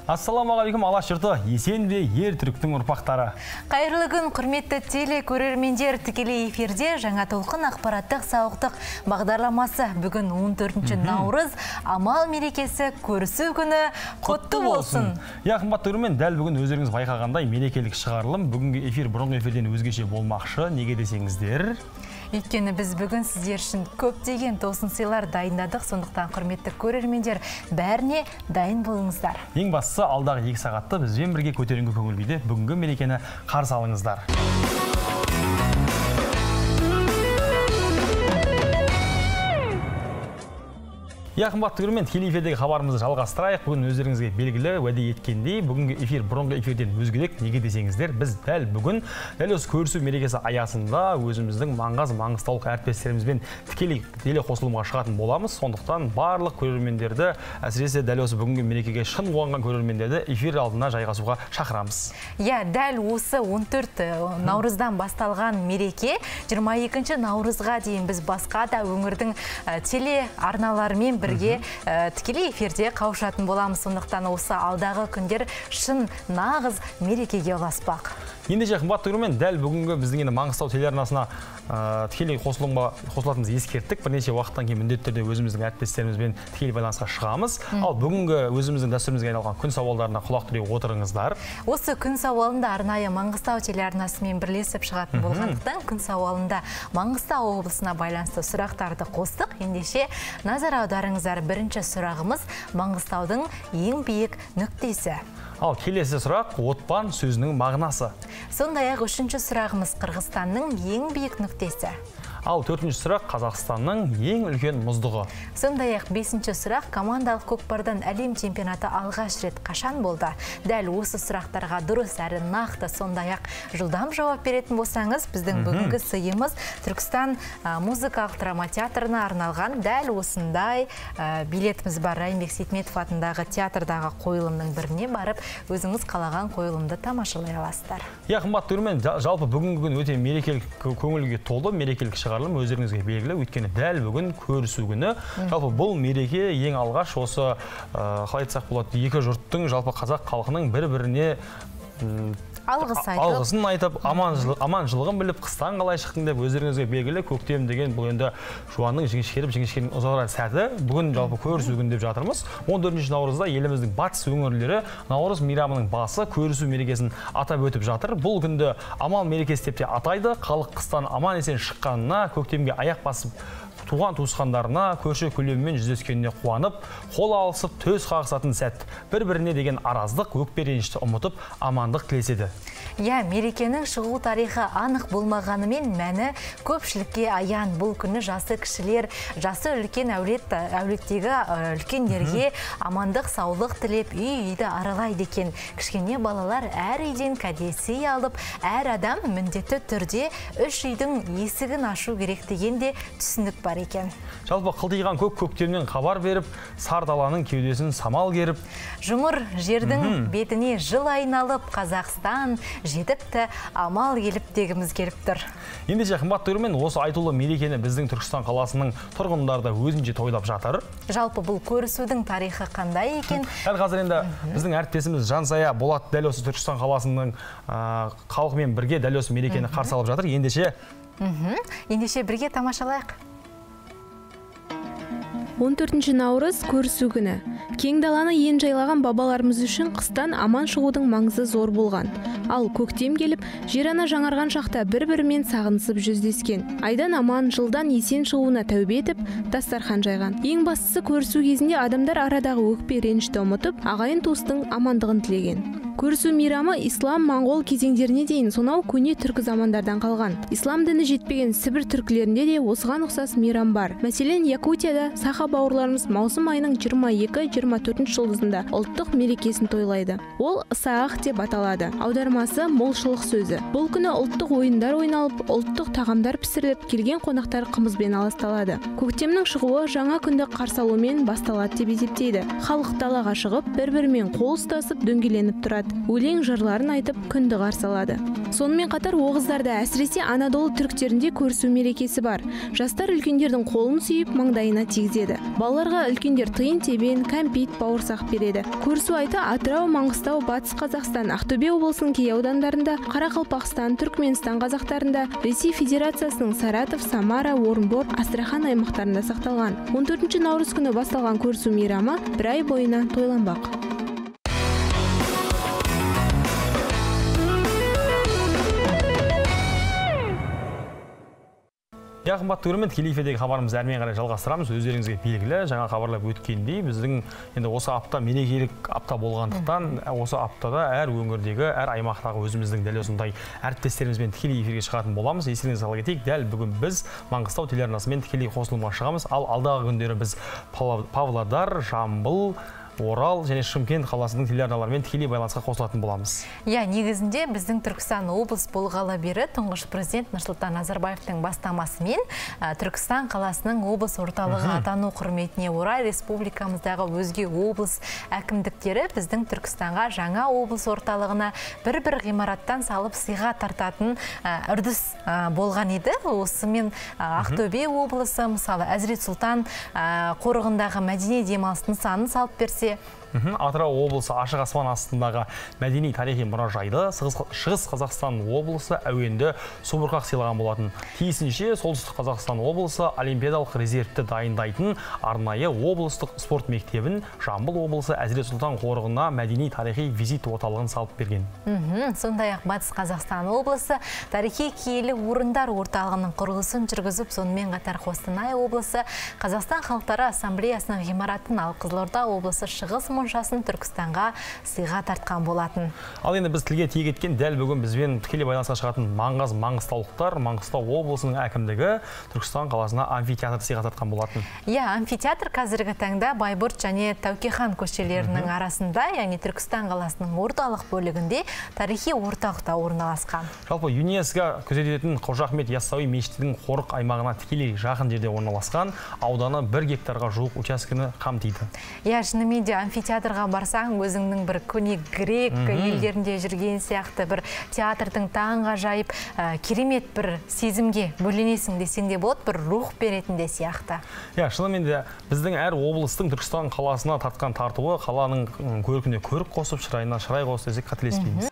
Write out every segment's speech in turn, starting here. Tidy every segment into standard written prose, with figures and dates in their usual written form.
Ассаламағалейкум, Алаш жұрты, есен бе ер түріктің ұрпақтары. Қайырлы күн, құрметті телекөрермендер, тікелей эфирде жаңа толқын ақпараттық сауықтық бағдарламасы. Бүгін 14 наурыз, амал мерекесі көрісу күні құтты болсын. Қымбатты көрермен, дәл бүгін өздеріңіз байқағандай мерекелік шығарылым. Бүгінгі эфир бұрынғы эфирден өзгеше болмақшы. Неге десеңіздер? Өйткені біз бүгін сіздер үшін көптеген тосын сыйлар дайындадық. Сондықтан құрметті көрермендер, бәріне дайын болыңыздар. Ең бастысы, алдағы 2 сағатты бізбен бірге көтеріңкі көңіл күйде бүгінгі мерекені қарсы алыңыздар. Қымбатты көрермен, телеэфирдегі хабарымызды жалғастырайық. Бүгін өздеріңізге белгілі уәде еткендей, бүгінгі эфир бұрынғы эфирден өзгерек. Неге десеңіздер, біз дәл бүгін дәл осы көрісу мерекесі аясында өзіміздің маңғыстаулық әріптестерімізбен тікелей қосылымға шығатын боламыз. Сондықтан барлық көрермендерді, әсіресе дәл осы бүгінгі мерекеге шын қуанған көрермендерді эфир алдына жайғасуға шақырамыз. Дәл осы 14 наурыздан басталған мереке 22 наурызға дейін біз басқа да өңірдің телеарналарымен бірге тікелей эфирде қауышатын боламыз. Сондықтан осы алдағы күндер шын нағыз мерекеге ұласпақ. Ендеше қымбатты көрермен, дәл бүгінгі біздің енді Маңғыстау телеарнасына тікелей қосылатынымызды ескерттік. Бірнеше уақыттан кейін міндетті түрде өзіміздің әріптестерімізбен тікелей байланысқа шығамыз. Ал бүгінгі өзіміздің дәстүрімізге айналған күн сауалдарына құлақ түре отырыңыздар. Осы күн сауалында арнайы Маңғыстау телеарнасымен бірлесіп шығатын болғандықтан күн сауалында Маңғыстау облысына байланысты сұрақтарды қостық. Ендеше назар аударыңыздар. Бірінші сұрағымыз Маңғыстаудың ең биік нүктесі. Ал келесі сұрақ отпан сөзінің мағынасы. Сондай-ақ үшінші сұрағымыз Қырғызстанның ең биік нүктесі. Ал төртінші сұрақ Қазақстанның ең үлкен мұздығы. Сондай-ақ бесінші сұрақ командалық көкпардан әлем чемпионаты алғаш рет қашан болды? Дәл осы сұрақтарға дұрыс әрі нақты, сондай-ақ жылдам жауап беретін болсаңыз, біздің бүгінгі сыйымыз Түркістан музыкалық драма театрына арналған дәл осындай билетіміз бар. Райымбек Сейтметов атындағы театрдағы қойылымның біріне барып, өзіңіз қалаған қойылымды тамашалай аласыздар. Қымбатты көрермен, жалпы бүгінгі күн өте мерекелік көңілге толы, мерекелік шығарылым өздеріңізге белгілі. Өйткені дәл бүгін көрісу күні. Жалпы бұл мереке ең алғаш осы қалай айтсақ болады, екі жұрттың, жалпы қазақ халқының бір-біріне алғысын айтып, аманшылығын біліп, қыстан қалай шықтың деп өздеріңізге белгілі. Көктем деген бұл енді жуанның жіңішкеріп ұзарған сәті. Бүгін жалпы көрісу күні деп жатырмыз. 14 наурызда еліміздің батыс өңірлері Наурыз мейрамының басы көрісу мерекесін атап өтіп жатыр. Бұл күнді амал мерекесі деп те атайды. Халық қыстан аман есен шыққанына, көктемге аяқ басып туған туысқандарына, көрші көлеммен жүздескеніне қуанып, қол алысып, төс қағысатын сәт. Бір-біріне деген араздық, өкпе ренішті ұмытып, амандық тілеседі. Мерекенің шығу тарихы анық болмағанымен мәні көпшілікке аян. Бұл күні жасы кішілер, жасы үлкен әулеттегі үлкендерге амандық, саулық тілеп, үй-үйді аралайды екен. Кішкене балалар әр үйден кәдесый алып, әр адам міндетті түрде үш үйдің есігін ашу керек деген де түсінік бар екен. Жалпы қылтиған көктемнен хабар беріп, сар даланың кеудесін самал керіп, жұмыр жердің бетіне жыл айналып, Қазақстан жетіпті, амал келіп дегіміз келіп тұр. Ендеше қымбатты көрермен, осы айтулы мерекені біздің Түркістан қаласының тұрғындары да өзінше тойлап жатыр. Жалпы бұл көрісудің тарихы қандай екен? Дәл қазір енді біздің әріптесіміз Жансая Болат дәл осы Түркістан қаласының халқымен бірге дәл осы мерекені қарсы алып жатыр. Ендеше бірге тамашалайық. 14 наурыз көрісу күні. Кең даланы ен жайлаған бабаларымыз үшін қыстан аман шығудың маңызы зор болған. Ал көктем келіп, жер ана жаңарған шақта бір-бірімен сағынысып жүздескен. Айдан аман, жылдан есен шығуына тәубе етіп, дастархан жайған. Ең бастысы көрісу кезінде адамдар арадағы өкпе ренішті ұмытып, ағайын туыстың амандығын тілеген. Көрісу мейрамы ислам, моңғол кезеңдеріне дейін сонау көне түркі замандардан қалған. Ислам діні жетпеген Сібір түркілерінде де осыған ұқсас мейрам бар. Мәселен, Якутияда саха бауырларымыз маусым айының 22-24 жұлдызында ұлттық мерекесін тойлайды. Ол Ысаақ деп аталады. Аудармасы молшылық сөзі. Бұл күні ұлттық ойындар ойналып, ұлттық тағамдар пісіріліп, келген қонақтар қымызбен аласталады. Көктемнің шығуы жаңа күнді қарсы алумен басталады деп есептейді. Халық далаға шығып, бір-бірімен қол ұстасып дөңгеленіп тұрады. өлең жырларын айтып күнді қарсы алады. Сонымен қатар Оғыздарда әсіресе Анадолы түріктерінде көрісу мерекесі бар. Жастар үлкендердің қолын сүйіп, маңдайына тигізеді. Балаларға үлкендер тиын тебен, кәмпит, бауырсақ береді. Көрісу айты Атырау, Маңғыстау, Батыс Қазақстан, Ақтөбе облысының кей аудандарында, Қарақалпақстан, Түркменстан қазақтарында, Ресей Федерациясының Саратов, Самара, Орынбор, Астрахан аймақтарында сақталған. 14 наурыз күні басталған көрісу мейрамы бір ай бойына тойланбақ. Қымбатты көрермен, тікелей эфирдегі хабарымызды әрмен қарай жалғастырамыз. Өздеріңізге белгілі, жаңа хабарлап өткендей, біздің енді осы апта мерекелік апта болғандықтан, осы аптада әр өңірдегі, әр аймақтағы өзіміздің дәл осындай әріптестерімізбен тікелей эфирге шығатын боламыз. Естеріңізге сала кетейік, дәл бүгін біз Маңғыстау телеарнасымен тікелей қосылымға шығамыз. Ал алдағы күндері біз Павлодар, Жамбыл, Орал және Шымкент қаласының телеарналарымен тікелей байланысқа қосылатын боламыз. Негізінде біздің Түркістан облыс болғалы бері тұңғыш президент Нұрсұлтан Назарбаевтың бастамасымен Түркістан қаласының облыс орталығы атану құрметіне орай республикамыздағы өзге облыс әкімдіктері біздің Түркістанға жаңа облыс орталығына бір-бір ғимараттан салып сыйға тартатын үрдіс болған еді. Осымен Ақтөбе облысы, мысалы Әзірет Сұлтан қорығындағы мәдени демалыс нысанын салып берсе, Атырау облысы ашық аспан астындағы мәдени тарихи мұражайды, Шығыс Қазақстан облысы әуенді субұрқақ сыйлаған болатын. Тиісінше Солтүстік Қазақстан облысы олимпиадалық резервті дайындайтын арнайы облыстық спорт мектебін, Жамбыл облысы Әзірет Сұлтан қорығына мәдени тарихи визит орталығын салып берген. Сондай-ақ Батыс Қазақстан облысы тарихи киелі орындар орталығының құрылысын жүргізіп, сонымен қатар Қостанай облысы Қазақстан халықтары ассамблеясының ғимаратын, ал Қызылорда облысы Шығыс моншасын Түркістанға сыйға тартқан болатын. Ал енді біз тілге тиек еткен дәл бүгін бізбен тікелей байланысқа шығатын маңғыстаулықтар, Маңғыстау облысының әкімдігі Түркістан қаласына амфитеатр сыйға тартқан болатын. Амфитеатр қазіргі таңда Байбұрт және Тәукехан көшелерінің арасында, яғни Түркістан қаласының орталық бөлігінде тарихи орталықта орналасқан. Жалпы ЮНЕСКО күзететін Қожа Ахмет Яссауи мешітінің қорық аймағына тікелей жақын жерде орналасқан, ауданы 1 гектарға жуық учаскені қамтиды. Шынымен де амфитеатрға барсаң, өзіңнің бір көне грек елдерінде жүрген сияқты бір театрдың таңғажайып керемет бір сезімге бөленесің десең де болады, бір рух беретін де сияқты. Шынымен де біздің әр облыстың Түркістан қаласына тартқан тартуы қаланың көркіне көрік қосып, шырайына шырай қосып десек қателеспейміз.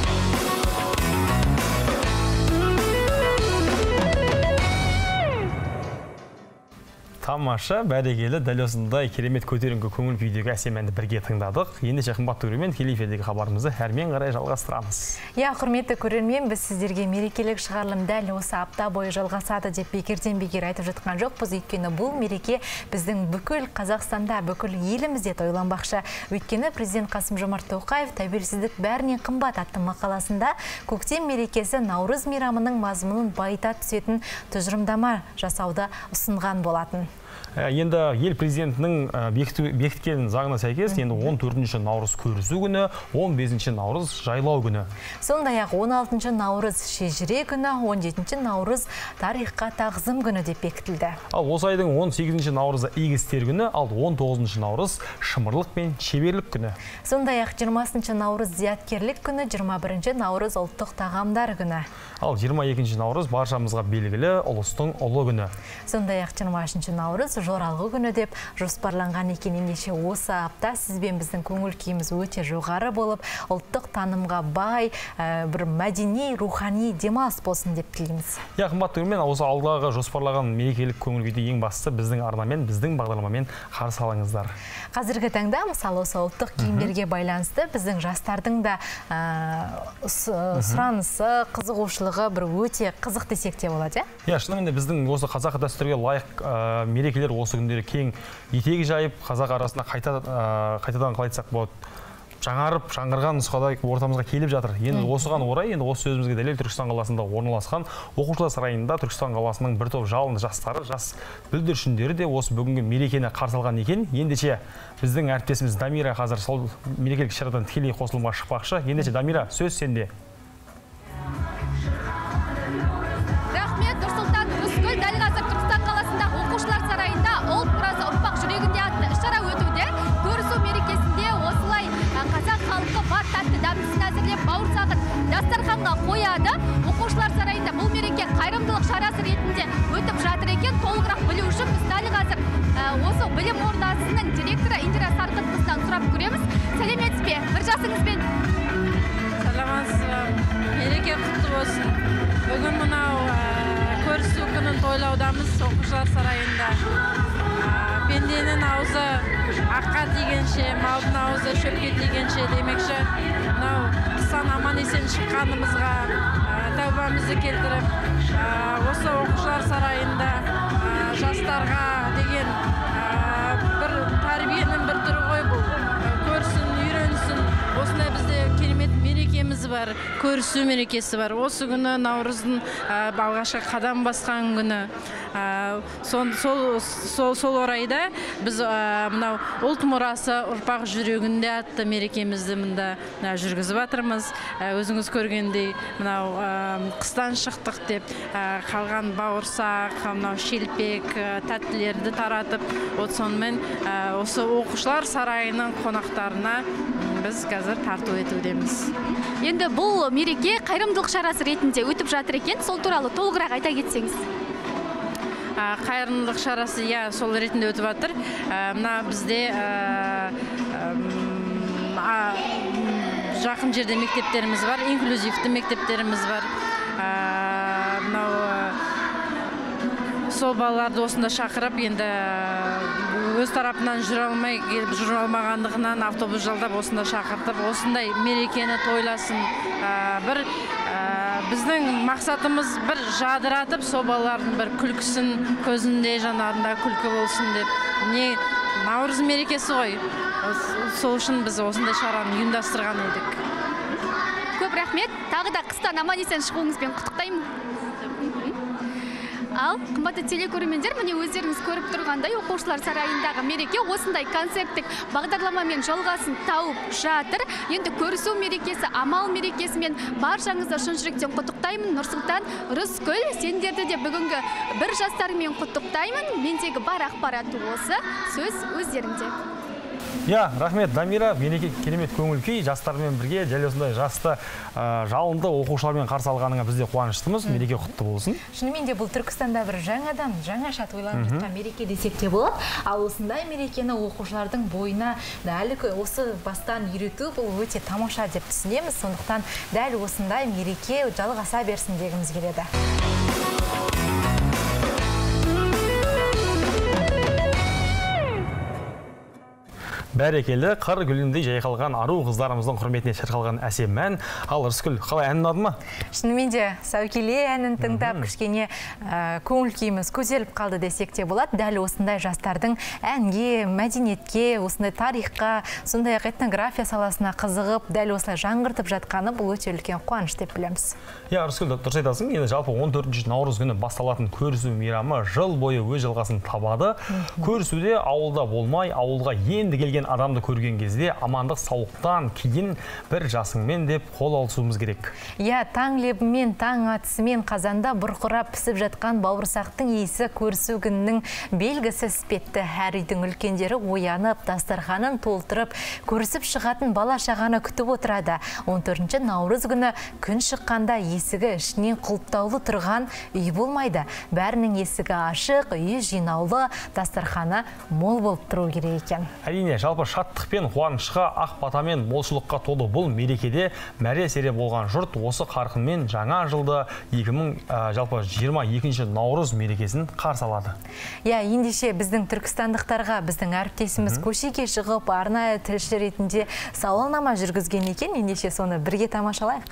Тамаша, бәрекелі, дәл осындай керемет көтеріңкі көңіл күйдегі әсем әнді бірге тыңдадық. Ендеше қымбатты көрермен, тікелей эфирдегі хабарымызды әрмен қарай жалғастырамыз. Құрметті көрермен, біз сіздерге мерекелік шығарылым дәл осы апта бойы жалғасады деп бекерден бекер айтып жатқан жоқпыз. Өйткені бұл мереке біздің бүкіл Қазақстанда, бүкіл елімізде тойланбақшы. Өйткені президент Қасым-Жомарт Тоқаев тәуелсіздік бәрінен қымбат атты мақаласында көктем мерекесі Наурыз мейрамының мазмұнын байыта түсетін тұжырымдама жасауды ұсынған болатын. Енді ел президентінің бекіткен заңына сәйкес, енді 14 наурыз көрісу күні, 15 наурыз жайлау күні. Сондай-ақ 16 наурыз шежіре күні, 17 наурыз тарихқа тағзым күні деп бекітілді. Ал осы айдың 18 наурызы игі істер күні, ал 19 наурыз шымырлық пен шеберлік күні. Сондай-ақ 20 наурыз зияткерлік күні, 21 наурыз ұлттық тағамдар күні. Ал 22 наурыз баршамызға белгілі ұлыстың ұлы күні. Сондай-ақ 23 наурыз жоралғы күні деп жоспарланған екен. Ендеше осы апта сізбен біздің көңіл күйіміз өте жоғары болып, ұлттық танымға бай, бір мәдени, рухани демалыс болсын деп тілейміз. Қымбатты көрермен, осы алдағы жоспарлаған мерекелік көңіл күйді ең бастысы біздің арнамен, біздің бағдарламамен қарсы алыңыздар. Қазіргі таңда, мысалы, осы ұлттық киімдерге байланысты біздің жастардың да сұранысы, қызығушылығы бір өте қызық десек те болады. Шынымен де біздің осы қазақ дәстүрге лайық мерекелер осы күндері кең етегі жайып, қазақ арасында қайтадан қалай айтсақ болады, жаңарып, жаңғырған нұсқада ортамызға келіп жатыр. Енді осыған орай, енді осы сөзімізге дәлел Түркістан қаласында орналасқан оқушылар сарайында Түркістан қаласының бір топ жалынды жастары, жас бүлдіршіндері де осы бүгінгі мерекені қарсы алған екен. Ендеше біздің әріптесіміз Дамира қазір сол мерекелік шарадан тікелей қосылымға шықпақшы. Ендеше Дамира, сөз сенде. Ұрпақ жүрегінде атты іс-шара өтуде. Көрісу мерекесінде осылай қазақ халқы бар тәтті дәмді нышанға қояды. Оқушылар сарайында бұл мереке қайырымдылық шарасы ретінде өтіп жатыр екен. Толығырақ білу үшін біз дәл қазір осы білім ордасының директоры Индира Сарқытқыздан сұрап көреміз. Сәлеметсіз бе? Бір жасыңызбен. Саламатсыз ба? Мереке құтты болсын. Бүгін мынау көрісу күнін тойлаудамыз оқушылар сарайында. Пенденің аузы аққа тигенше, малдың аузы шөпке тигенше демекші, мынау қыстан аман есен шыққанымызға тәубамызды келтіріп, осы оқушылар сарайында жастарға деген бір тәрбиенің бір түрі ғой бұл. Көрсін, үйренсін. Осындай бізде керемет мерекеміз бар, көрісу мерекесі бар. Осы күні Наурыздың алғашқы қадам басқан күні. Сол орайда біз мынау ұлт мұрасы ұрпақ жүрегінде атты мерекемізді мында жүргізіп жатырмыз. Өзіңіз көргендей, мынау қыстан шықтық деп қалған бауырсақ, мынау шелпек, тәттілерді таратып, сонымен осы оқушылар сарайының қонақтарына біз қазір тарту етудеміз. Енді бұл мереке қайырымдылық шарасы ретінде өтіп жатыр екен. Сол туралы толығырақ айта кетсеңіз. Қайырымдылық шарасы, сол ретінде өтіп жатыр. Мына бізде жақын жерде мектептеріміз бар, инклюзивті мектептеріміз бар. Сол балаларды осында шақырып, енді өз тарапынан жүре алмағандығынан автобус жалдап осында шақыртып, осындай мерекені тойласын. Біздің мақсатымыз бір жадыратып, сол балалардың бір күлкісін, көзінде, жанарында күлкі болсын деп. Наурыз мерекесі ғой. Сол үшін біз осындай шараны ұйымдастырған едік. Көп рахмет. Тағы да қыстан аман есен шығуыңызбен құттықтаймын. Ал, қымбатты телекөрермендер, міне өздеріңіз көріп тұрғандай, оқушылар сарайындағы мереке осындай концерттік бағдарламамен жалғасын тауып жатыр. Енді көрісу мерекесі, амал мерекесімен баршаңызды шын жүректен құттықтаймын. Нұрсұлтан, Рыскүл, сендерді де бүгінгі бір жастарымен құттықтаймын. Мендегі бар ақпарат осы, сөз өздеріңде. Рахмет, Дамира, мереке керемет көңіл күй, жастармен бірге, дәл осындай жасты жалынды оқушылармен қарсы алғаныңа бізде қуаныштымыз. Мереке құтты болсын. Шынымен де бұл Түркістанда бір жаңаша тойланып жатқан мереке десек те болады. Ал осындай мерекені оқушылардың бойына дәл осы бастан үйрету бұл өте тамаша деп түсінеміз. Сондықтан дәл осындай мереке жалғаса берсін дегіміз келеді. Бәрекелді, қыр гүліндей жайқалған ару қыздарымыздың құрметіне шырқалған әсем ән. Ал Рыскүл, қалай ән ұнады ма? Шынымен де Сәукеле әнін тыңдап, кішкене көңіл күйіміз көтеріліп қалды десек те болады. Дәл осындай жастардың әнге, мәдениетке, осындай тарихқа, сондай этнография саласына қызығып, дәл осылай жаңғыртып жатқаны бұл өте үлкен қуаныш деп білеміз. Рыскүл, дұрыс айтасың. Енді жалпы 14 наурыз күні басталатын көрісу мейрамы жыл бойы өз жалғасын табады. Көрісуде ауылда болмай, ауылға енді келген адамды көрген кезде амандық саулықтан кейін бір жасыңмен деп қол алысуымыз керек. Таң лебімен, таң атысымен қазанда бұрқырап пісіп жатқан бауырсақтың иісі көрісу күнінің белгісі іспетті. Әр үйдің үлкендері оянып, дастарханын толтырып, көрісіп шығатын бала шағаны күтіп отырады. 14 наурыз күні күн шыққанда есігі ішінен құлыптаулы тұрған үй болмайды. Бәрінің есігі ашық, үй жинаулы, дастарханы мол болып тұру керек екен. Әрине, жалпы шаттық пен қуанышқа, ақ батамен молшылыққа толы бұл мерекеде мәре-сере болған жұрт осы қарқынмен жаңа жылды 2022 наурыз мерекесін қарсы алады. Ендеше біздің түркістандықтарға біздің әріптесіміз көшеге шығып, арнайы тілші ретінде сауалнама жүргізген екен. Ендеше соны бірге тамашалайық.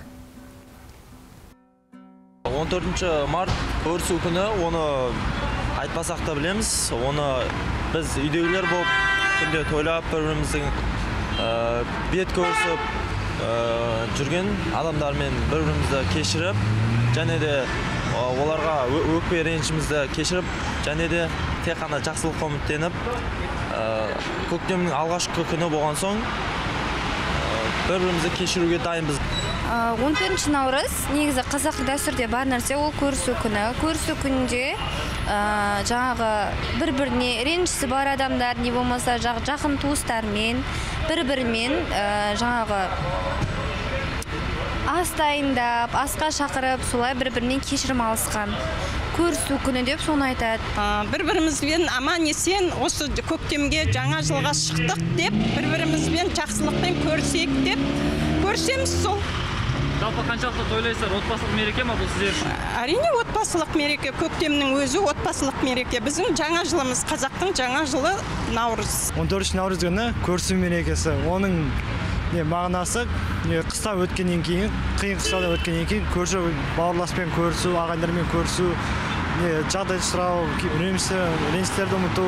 14 март көрісу күні, оны айтпасақ та білеміз. Оны біз үйдегілер болып күнде тойлап, бір-біріміздің бет көрісіп жүрген адамдармен бір-бірімізді кешіріп, және де оларға өкпе ренішімізді кешіріп, және де тек қана жақсылыққа үміттеніп, көктемнің алғашқы күні болған соң бір-бірімізді кешіруге дайынбыз. 14 наурыз негізі қазақы дәстүрде бар нәрсе, ол көрісу күні. Көрісу күнінде жаңағы бір-біріне ренішісі бар адамдар, не болмаса жақын туыстармен, бір-бірімен жаңағы ас дайындап, асқа шақырып, солай бір-бірінен кешірім алысқан. Көрісу күні деп соны айтады. Бір-бірімізбен аман есен осы көктемге жаңа жылға шықтық деп, бір-бірімізбен жақсылықпен көрсек деп көрсеміз сол. Жалпы қаншалықты тойлайсыздар? Отбасылық мереке ма бұл сіздер үшін? Әрине отбасылық мереке, көктемнің өзі отбасылық мереке. Біздің жаңа жылымыз, қазақтың жаңа жылы Наурыз. 14 Наурыз күні көрісу мерекесі. Оның мағынасы қыста өткеннен кейін, қиын қыстада өткеннен кейін көрші бауырласпен көрісу, ағайындармен көрісу, жағдай сұрау, реніштерді ұмыту,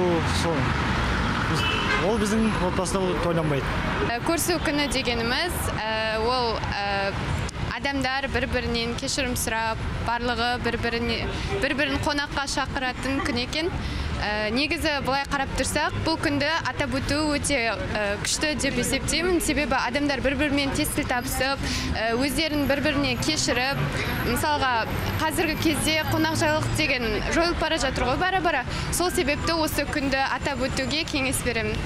ол біздің отбасында тойланбайды. Көрісу күні дегеніміз, ол адамдар бір-бірінен кешірім сұрап, барлығы бір-бірін қонаққа шақыратын күн екен. Негізі былай қарап тұрсақ, бұл күнді атап өту өте күшті деп есептеймін. Себебі адамдар бір-бірімен тез тіл табысып, өздерін бір-біріне кешіріп, мысалға қазіргі кезде қонақжайлық деген жойылып бара жатыр ғой бара-бара. Сол себепті осы күнді атап өтуге кеңес беремін.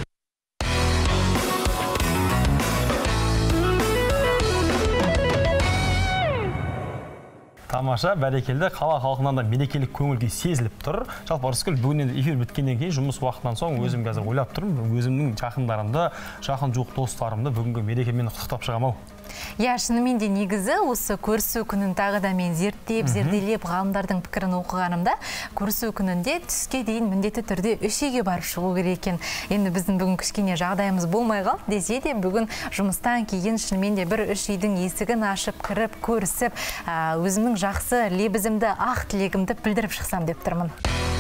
Тамаша, бәрекелді, қала халқынан да мерекелік көңіл-күй сезіліп тұр. Жалпы Рыскүл, бүгін енді эфир біткеннен кейін жұмыс уақытынан соң өзім қазір ойлап тұрмын, өзімнің жақындарымды, жақын жуық достарымды бүгінгі мерекемен құттықтап шығамын. Я, шынымен де негізі осы көрісу күнін тағы да мен зерделеп ғалымдардың пікірін оқығанымда, көрісу күнінде түске дейін міндетті түрде үш үйге барып шығу керек екен. Енді біздің бүгін кішкене жағдайымыз болмай қалды, десе де бүгін жұмыстан кейін шынымен де бір үш үйдің есігін ашып, кіріп, көрісіп, өзімнің жақсы лебізімді, ақ тілегімді білдіріп шықсам деп тұрмын.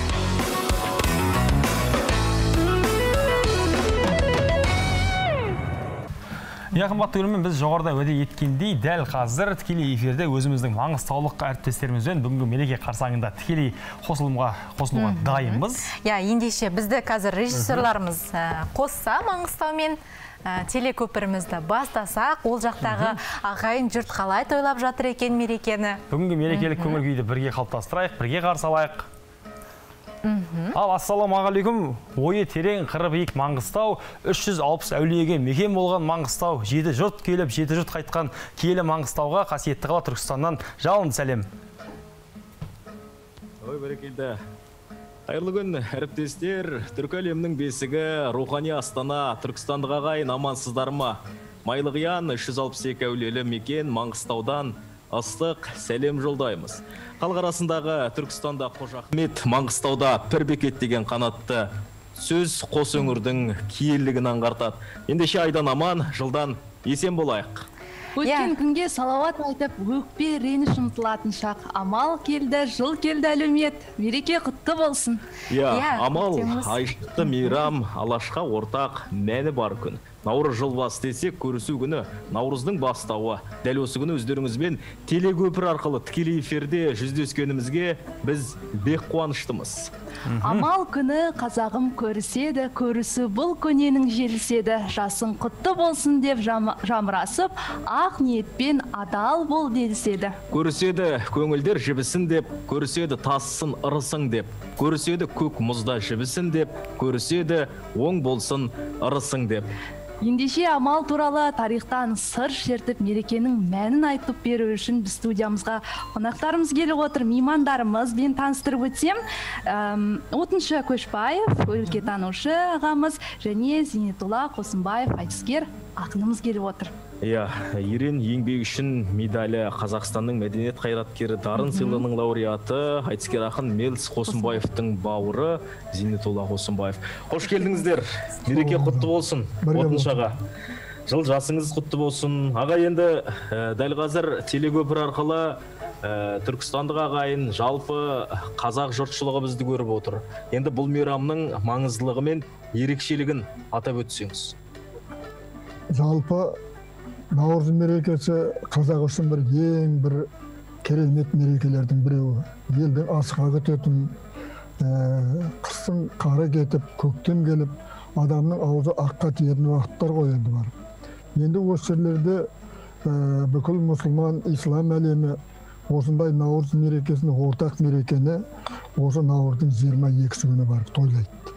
Қымбатты көрермен, біз жоғарыда уәде еткендей, дәл қазір тікелей эфирде өзіміздің маңғыстаулық әріптестерімізбен бүгінгі мереке қарсаңында тікелей қосылуға дайынбыз. Ендеше бізді қазір режиссерларымыз қосса Маңғыстаумен телекөпірімізді бастасақ, ол жақтағы ағайын жұрт қалай тойлап жатыр екен мерекені. Бүгінгі мерекелік көңіл күйді бірге қалыптастырайық, бірге қарсы алайық. Ал ассалаумағалейкум, ойы терең қыры биік Маңғыстау, 360 әулиеге мекен болған Маңғыстау, 7 жұрт келіп, 7 жұрт қайтқан киелі Маңғыстауға қасиетті қала Түркістаннан жалынды сәлем. Ой, бәрекелді. Қайырлы күн, әріптестер, түркі әлемнің бесігі, рухани астана, Түркістандық ағайын амансыздар ма? Майлығиян 362 әулиелі мекен Маңғыстаудан ыстық сәлем жолдаймыз. Халық арасындағы Түркістанда Қожа Ахмет Маңғыстауда пір бекет деген қанатты сөз қос өңірдің киелілігін аңғартады. Ендеше айдан аман, жылдан есен болайық. Өткен күнге салауат айтып, өкпе реніш ұмтылатын шақ. Амал келді, жыл келді әлеумет. Мереке құтты болсын. Амал, айшықты мейрам, алашқа ортақ, мәні бар күн. Наурыз жыл басы десек, көрісу күні Наурыздың бастауы. Дәл осы күні өздеріңізбен телекөпір арқылы тікелей эфирде жүздескенімізге біз бек қуаныштымыз. Амал күні қазағым көріседі, көрісі бұл көненің желіседі. Жасың құтты болсын деп жамырасып, ақ ниетпен адал бол деліседі. Көріседі көңілдер жібісін деп, көріседі тассың ырысың деп, көріседі көк мұзда жібісін деп, көріседі оң болсын ырысың деп. Ендеше амал туралы тарихтан сыр шертіп, мерекенің мәнін айтып беру үшін біз студиямызға қонақтарымыз келіп отыр. Меймандарымызбен таныстырып өтсем, Отыншы Көшбаев, өлкетанушы ағамыз, және Зейнетолла Қосынбаев, айтыскер ақынымыз келіп отыр. Ерен еңбек үшін медалі, Қазақстанның мәдениет қайраткері дарын сыйлығының лауреаты, айтыскер ақын Мелс Қосынбаевтың бауыры Зейнетолла Қосынбаев. Қош келдіңіздер. Мереке құтты болсын. Отыншаға. Жыл жасыңыз құтты болсын. Аға, енді дәл қазір телекөпір арқылы Түркістандық ағайын, жалпы қазақ жұртшылығы бізді көріп отыр. Енді бұл мейрамның маңыздылығы мен ерекшелігін атап өтсеңіз. Жалпы Наурыз мерекесі қазақ үшін бір керемет мерекелердің біреуі. Елдің асыға күтетін, қыстың қары кетіп, көктем келіп, адамның аузы аққа тиетін уақыттар ғой енді бар. Енді осы жерлерде бүкіл мұсылман, ислам әлемі осындай Наурыз мерекесін, ортақ мерекені осы Наурыздың 22-сі күні барып тойлайды.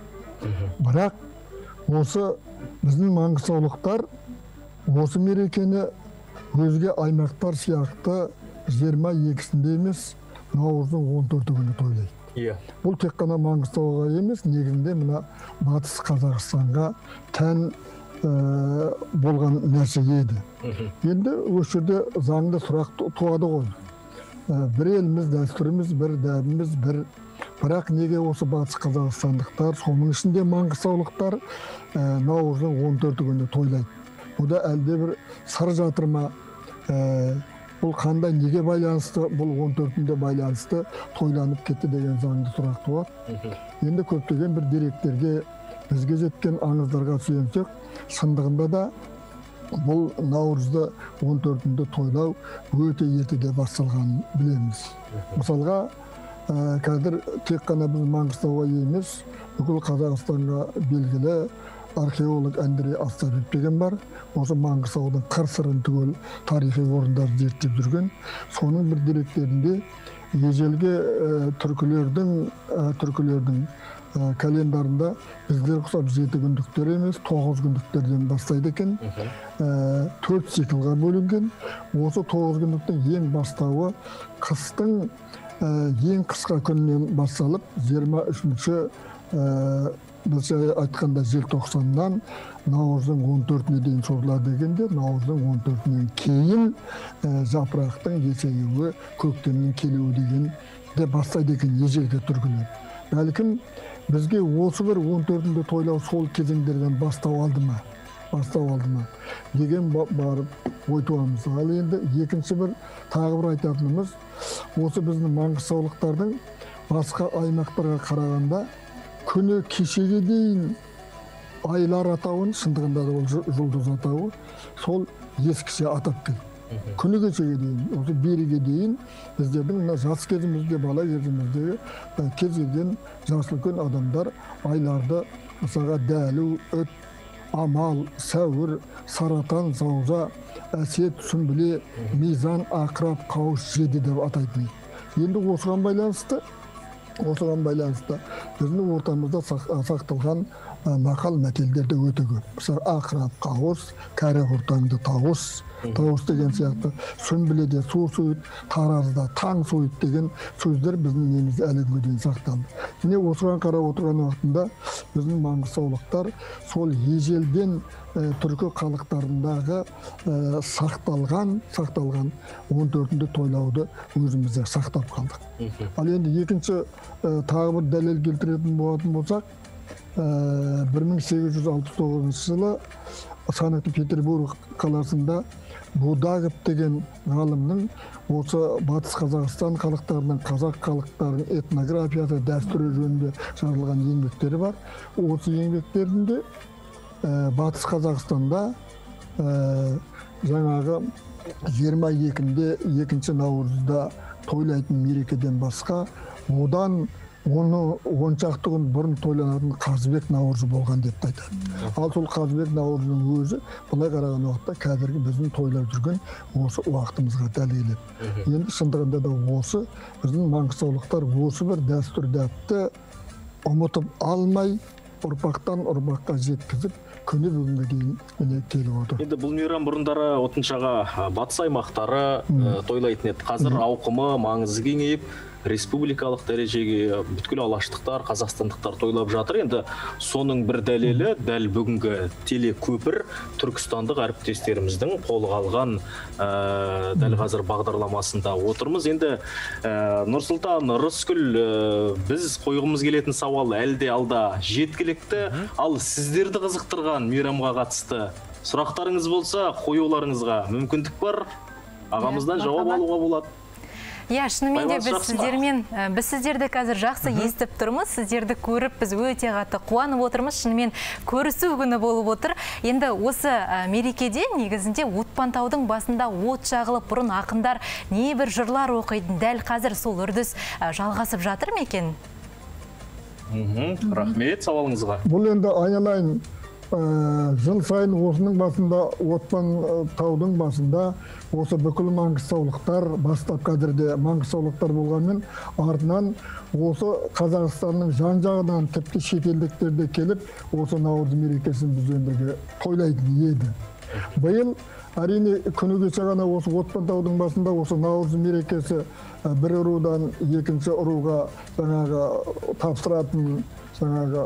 Бірақ осы біздің маңғыстаулықтар осы мерекені өзге аймақтар сияқты 22-сінде емес, наурыздың 14 күні тойлайды. Бұл тек қана Маңғыстауға емес, негізінде мына Батыс Қазақстанға тән болған нәрсе еді. Енді осы жерде заңды сұрақ туады ғой. Бір еліміз, дәстүріміз, бір дәбіміз, бірақ неге осы Батыс Қазақстандықтар, соның ішінде маңғыстаулықтар наурыздың 14 күні тойлайды? Бұда әлде бір сыр жатыр ма? Бұл қандай, неге байланысты, бұл 14-інде байланысты тойланып кетті деген заңды сұрақ туады. Енді көптеген бір деректерге, бізге жеткен аңыздарға сүйенсек, шындығында да бұл наурызды 14-інде тойлау өте ертеде басталғанын білеміз. Мысалға, қазір тек қана біз Маңғыстауға емес, бүкіл Қазақстанға белгілі археолог Андрей Остапов деген бар. Осы Маңғыстаудың қыр-сырын түгел тарихи орындарды зерттеп жүрген. Соның бір деректерінде ежелгі түркілердің календарында біздер құсап 7 күндіктер емес, 9 күндіктерден бастайды екен. 4 циклға бөлінген. Осы 9 күндіктің ең бастауы қыстың ең қысқа күнінен басталып, 23-ші біз айтқанда желтоқсаннан наурыздың 14-іне дейін созылады дегенде, наурыздың 14-нен кейін жапырақтың есеюі, көктемнің келуі деген де бастайды екен ежелгі түркілер. Бәлкім бізге осы бір 14-інде тойлау сол кезеңдерден бастау алды ма деген барып ой туамыз. Ал енді екінші бір тағы бір айтатынымыз, осы біздің маңғыстаулықтардың басқа аймақтарға қарағанда күні кешеге дейін айлар атауын, шындығында да ол жұлдыз атауы, сол ескіше атап келді. Күні кешеге дейін, осы береге дейін біздердің жас кезімізде, бала кезіміздегі кез келген жасыл күн адамдар айларды мысалға дәлу, үт, амал, сәуір, саратан, зауза, әсет, сүмбіле, мизан, ақырап, қауыс, жеді деп атайтын. Енді осыған байланысты біздің ортамызда сақталған нақал мәтелдерде өте көп. Мысалы, ақырап, қауыс, кәрі құртаңды тауыс деген сияқты, сүмбіледе су суыт, таразда таң суыт деген сөздер біздің немізде әлі күнге дейін сақталды. Міне осыған қарап отырған уақытында біздің маңғыстаулықтар сол ежелден түркі халықтарындағы сақталған 14-ді тойлауды өзімізде сақтап қалдық. Ал енді екінші тағы бір дәлел келтіретін болатын болсақ, 1869 жылы Санкт-Петербург қаласында Будагов деген ғалымның осы Батыс Қазақстан халықтарының, қазақ халықтарының этнографиясы, дәстүрі жөнінде жазылған еңбектері бар. Осы еңбектерінде Батыс Қазақстанда жаңағы 22-інде 2 наурызда тойлайтын мерекеден басқа, одан оны 10 шақты күн бұрын тойланатын Қазыбек наурызы болған деп айтады. Ал сол Қазыбек наурызының өзі былай қараған уақытта қазіргі біздің тойлап жүрген осы уақытымызға дәл келеді. Енді шындығында да осы біздің маңғыстаулықтар осы бір дәстүр дәпті ұмытып алмай, ұрпақтан ұрпаққа жеткізіп, күні бүгінге дейін келіп отыр. Енді бұл мейрам бұрындары отыншаға батыс аймақтары тойлайтын еді. Қазір ауқымы, маңызы кеңейіп, республикалық дәрежеге бүткіл алаштықтар, қазақстандықтар тойлап жатыр. Енді соның бір дәлелі дәл бүгінгі телекөпір түркістандық әріптестеріміздің қолға алған дәл қазір бағдарламасында отырмыз. Енді Нұрсұлтан, Рыскүл, біз қойғымыз келетін сауал әлде алда жеткілікті, ал сіздерді қызықтырған мейрамға қатысты сұрақтарыңыз болса, қоюларыңызға мүмкіндік бар, ағамыздан жауап алуға болады. Иә, шынымен де біз сіздерді қазір жақсы естіп тұрмыз, сіздерді көріп, біз өте қатты қуанып отырмыз, шынымен көрісу күні болып отыр. Енді осы мерекеде негізінде Отпантаудың басында от жағылып, бұрын ақындар небір жырлар оқитын, дәл қазір сол үрдіс жалғасып жатыр ма екен? Рахмет сауалыңызға. Бұл енді айналайын жыл сайын осының басында, Отпантаудың басында осы бүкіл маңғыстаулықтар, бастап қазірде маңғыстаулықтар болғанмен, артынан осы Қазақстанның жан-жағынан тіпті шетелдіктерде келіп, осы наурыз мерекесін бізбен бірге тойлайтын еді. Биыл әрине күні кеше ғана осы Отпантаудың басында осы Наурыз мерекесі бір ұрудан екінші ұруға жаңағы тапсыратын жаңағы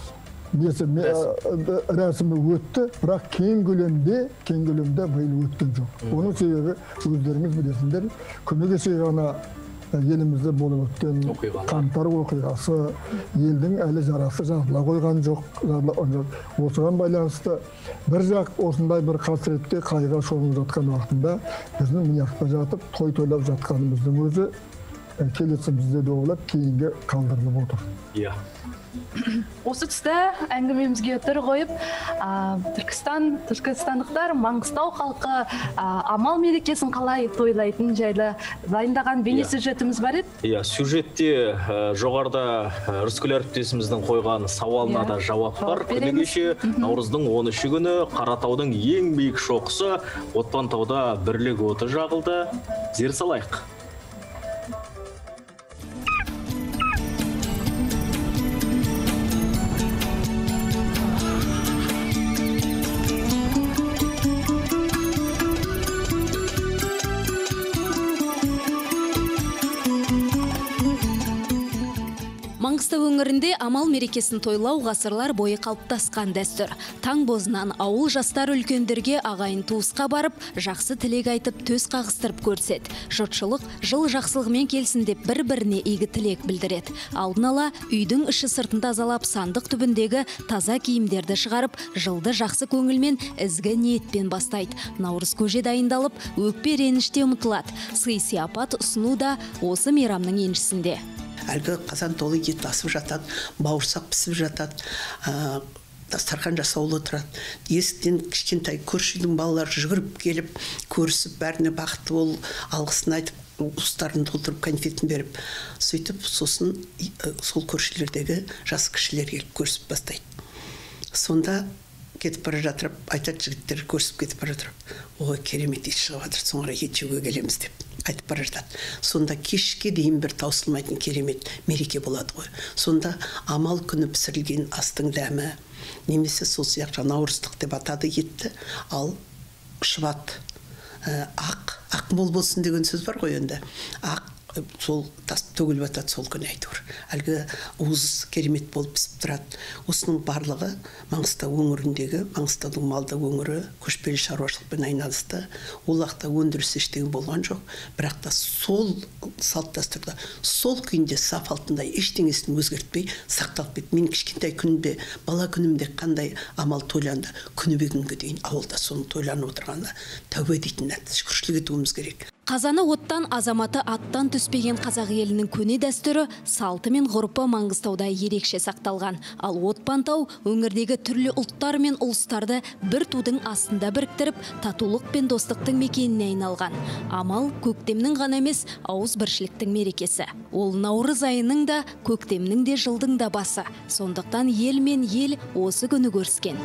рәсімі өтті, бірақ кең көлемде биыл өткен жоқ. Оның себебі өздеріңіз білесіңдер, күні кеше ғана елімізде болып өткен қаңтар оқиғасы елдің әлі жарасы жазыла қойған жоқ. Осыған байланысты бір жақ осындай бір қасіретке қайғыға шомылып жатқан уақытында біздің мияқта жатып той тойлап жатқанымыздың өзі келесі бізде де олап кейінге қалдырылып отыр. Иә. Осы тұста әңгімемізге үтір қойып, түркістандықтар Маңғыстау халқы амал мерекесін қалай тойлайтын жайлы дайындаған бейне сюжетіміз бар еді. Иә, сюжетте жоғарда Рыскүл әріптесіміздің қойған сауалына да жауап бар. Күні кеше Наурыздың 13 күні Қаратаудың ең биік шоқысы Отпантауда бірлік оты жағылды. Зер салайық. Маңғыстау өңірінде амал мерекесін тойлау ғасырлар бойы қалыптасқан дәстүр. Таң бозынан ауыл жастар үлкендерге ағайын туысқа барып, жақсы тілек айтып, төс қағыстырып көрсет. Жұртшылық жыл жақсылығымен келсін деп бір-біріне игі тілек білдіреді. Алдын ала үйдің іші сыртын тазалап, сандық түбіндегі таза киімдерді шығарып, жылды жақсы көңілмен, ізгі ниетпен бастайды. Наурыз көже дайындалып, өкпе реніште ұмытылады. Сый-сияпат ұсыну да осы мейрамның еншісінде. Әлгі қазан толы ет асып жатады, бауырсақ пісіп жатады, дастархан жасаулы тұрады. Есіктен кішкентай көрші үйдің балалары жүгіріп келіп, көрісіп, бәріне бақытты бол, алғысын айтып, уыстарын толтырып, конфетін беріп, сөйтіп, сосын сол көршілердегі жас кішілер келіп көрісіп бастайды. Сонда кетіп бара жатырып, айтады жігіттер көрісіп кетіп бара жатырып, ой, керемет ет шығып жатыр, соңыра ет жеуге келеміз деп айтып бара жатады. Сонда кешке дейін бір таусылмайтын керемет мереке болады ғой. Сонда амал күні пісірілген астың дәмі, немесе сол сияқты наурыздық деп атады етті, ал шұбат, ақ мол болсын деген сөз бар ғой енді. Ақ сол тасып төгіліп атады сол күні әйтеуір. Әлгі уыз керемет болып пісіп тұрады. Осының барлығы Маңғыстау өңіріндегі, Маңғыстаудың малды өңірі көшпелі шаруашылықпен айналысты. Ол уақытта өндіріс ештеңе болған жоқ, бірақ та сол салт дәстүрді сол күйінде саф алтындай ештеңесін өзгертпей сақталып кетті. Мен кішкентай күнімде, бала күнімде қандай амал тойланды, күні бүгінге дейін ауылда соның тойланып отырғанда тәубе дейтін шүкіршілік етуіміз керек. Қазаны оттан, азаматы аттан түспеген қазақ елінің көне дәстүрі, салты мен ғұрпы Маңғыстауда ерекше сақталған. Ал Отпантау өңірдегі түрлі ұлттар мен ұлыстарды бір тудың астында біріктіріп, татулық пен достықтың мекеніне айналған. Амал көктемнің ғана емес, ауыз біршіліктің мерекесі. Ол наурыз айының да, көктемнің де жылдың да басы. Сондықтан ел мен ел осы күні көріскен.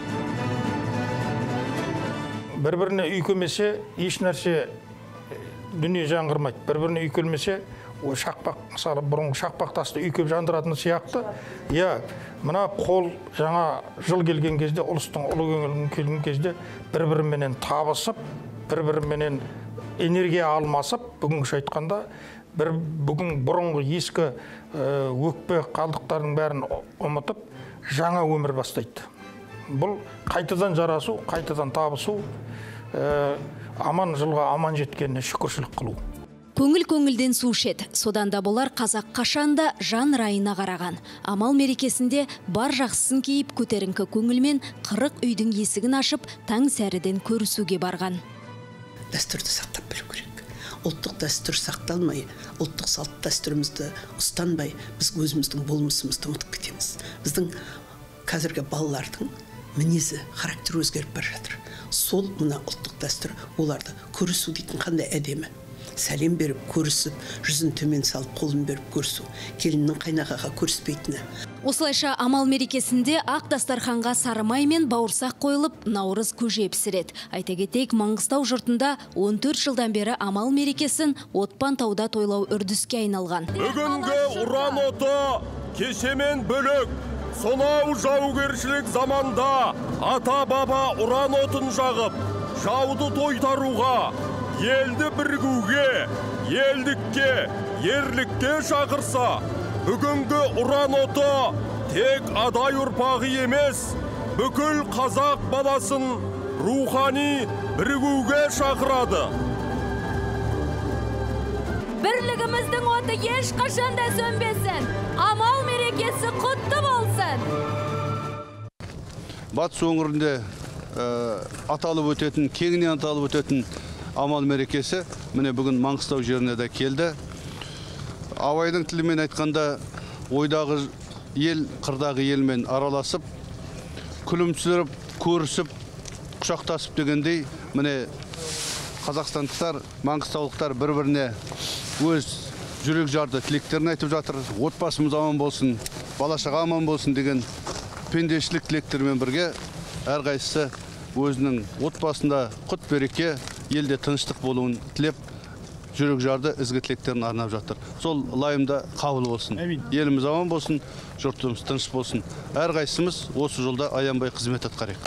Бір-біріне үйкемесе, еш нәрсе дүние жаңғырмайды. Бір-біріне үйкелмесе, шақпақ, мысалы, бұрынғы шақпақ тасты үйкеп жандыратын сияқты. Я, мына қол жаңа жыл келген кезде, ұлыстың ұлы келген кезде бір-біріменен табысып, бір-біріменен энергия алмасып, бүгінгі айтқанда, бүгін бұрынғы ескі өкпе қалдықтардың бәрін ұмытып, жаңа өмір бастайды. Бұл қайтадан жарасу, қайтадан табысу, аман жылға аман жеткеніне шүкіршілік қылу. Көңіл-көңілден су ішеді. Содан да болар қазақ қашанда жан райына қараған. Амал мерекесінде бар жақсысын кейіп көтеріңкі көңілмен 40 үйдің есігін ашып, таң сәріден көрісуге барған. Дәстүрді сақтап білу керек. Ұлттық дәстүр сақталмай, ұлттық салт дәстүрімізді ұстанбай, біз өзіміздің болмысымызды ұмытып кетеміз. Біздің қазіргі балалардың мінезі, характері өзгеріп бара жатыр. Сол мына ұлттық дәстүр оларды көрісу дейтін қандай әдемі. Сәлем беріп, көрісіп, жүзін төмен салып, қолын беріп көрісу. Келіннің қайнағаға көріспейтіні. Осылайша амал мерекесінде ақ дастарханға сары май мен бауырсақ қойылып, наурыз көже пісіреді. Айта кетейік, Маңғыстау жұртында 14 жылдан бері амал мерекесін Отпантауда тойлау үрдіске айналған. Бүгінгі ұран оты кешемен бөлек сонау жаугершілік заманда ата-баба ұран отын жағып, жауды тойтаруға, елді бірігуге, елдікке, ерлікке шақырса, бүгінгі ұран оты тек адай ұрпағы емес, бүкіл қазақ баласын рухани бірігуге шақырады. Бірлігіміздің оты ешқашанда сөнбесін. Амал мерекесі құтты болсын. Батыс өңірінде аталып өтетін, кеңінен аталып өтетін амал мерекесі міне бүгін Маңғыстау жеріне де келді. Абайдың тілімен айтқанда, ойдағы ел қырдағы елмен араласып, күлімсіріп, көрісіп, құшақтасып дегендей, міне қазақстандықтар, маңғыстаулықтар бір-біріне өз жүрек жарды тілектерін айтып жатыр. Отбасымыз аман болсын, бала-шаға аман болсын деген пендешілік тілектермен бірге әрқайсысы өзінің отбасында құт береке, елде тыныштық болуын тілеп, жүрек жарды ізгі тілектерін арнап жатыр. Сол лайымда қабыл болсын. Еліміз аман болсын, жұртымыз тыныш болсын. Әрқайсымыз осы жолда аянбай қызмет атқарайық.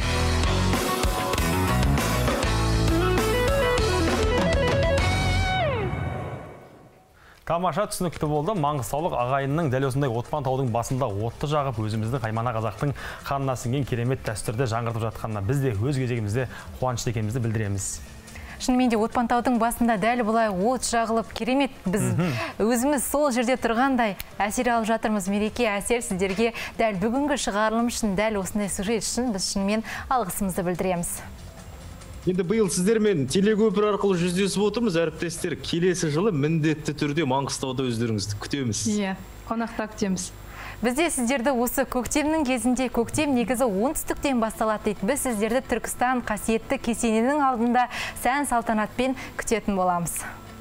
Тамаша түсінікті болды. Маңғыстаулық ағайынның дәл осындай отпан таудың басында отты жағып, өзіміздің қаймана қазақтың қанына сіңген керемет дәстүрді жаңғыртып жатқанына біз де өз кезегімізде қуанышты екенімізді білдіреміз. Шынымен де отпан таудың басында дәл бұлай от жағылып керемет, біз өзіміз сол жерде тұрғандай әсер алып жатырмыз. Мереке әсер сіздерге дәл бүгінгі шығарылым үшін, дәл осындай сюжет үшін біз шынымен алғысымызды білдіреміз. Енді биыл сіздермен телекөпір арқылы жүздесіп отырмыз, әріптестер. Келесі жылы міндетті түрде Маңғыстауда өздеріңізді күтеміз. Иә, қонақта күтеміз. Бізде сіздерді осы көктемнің кезінде, көктем негізі оңтүстіктен басталады дейді. Біз сіздерді Түркістан қасиетті кесененің алдында сән салтанатпен күтетін боламыз.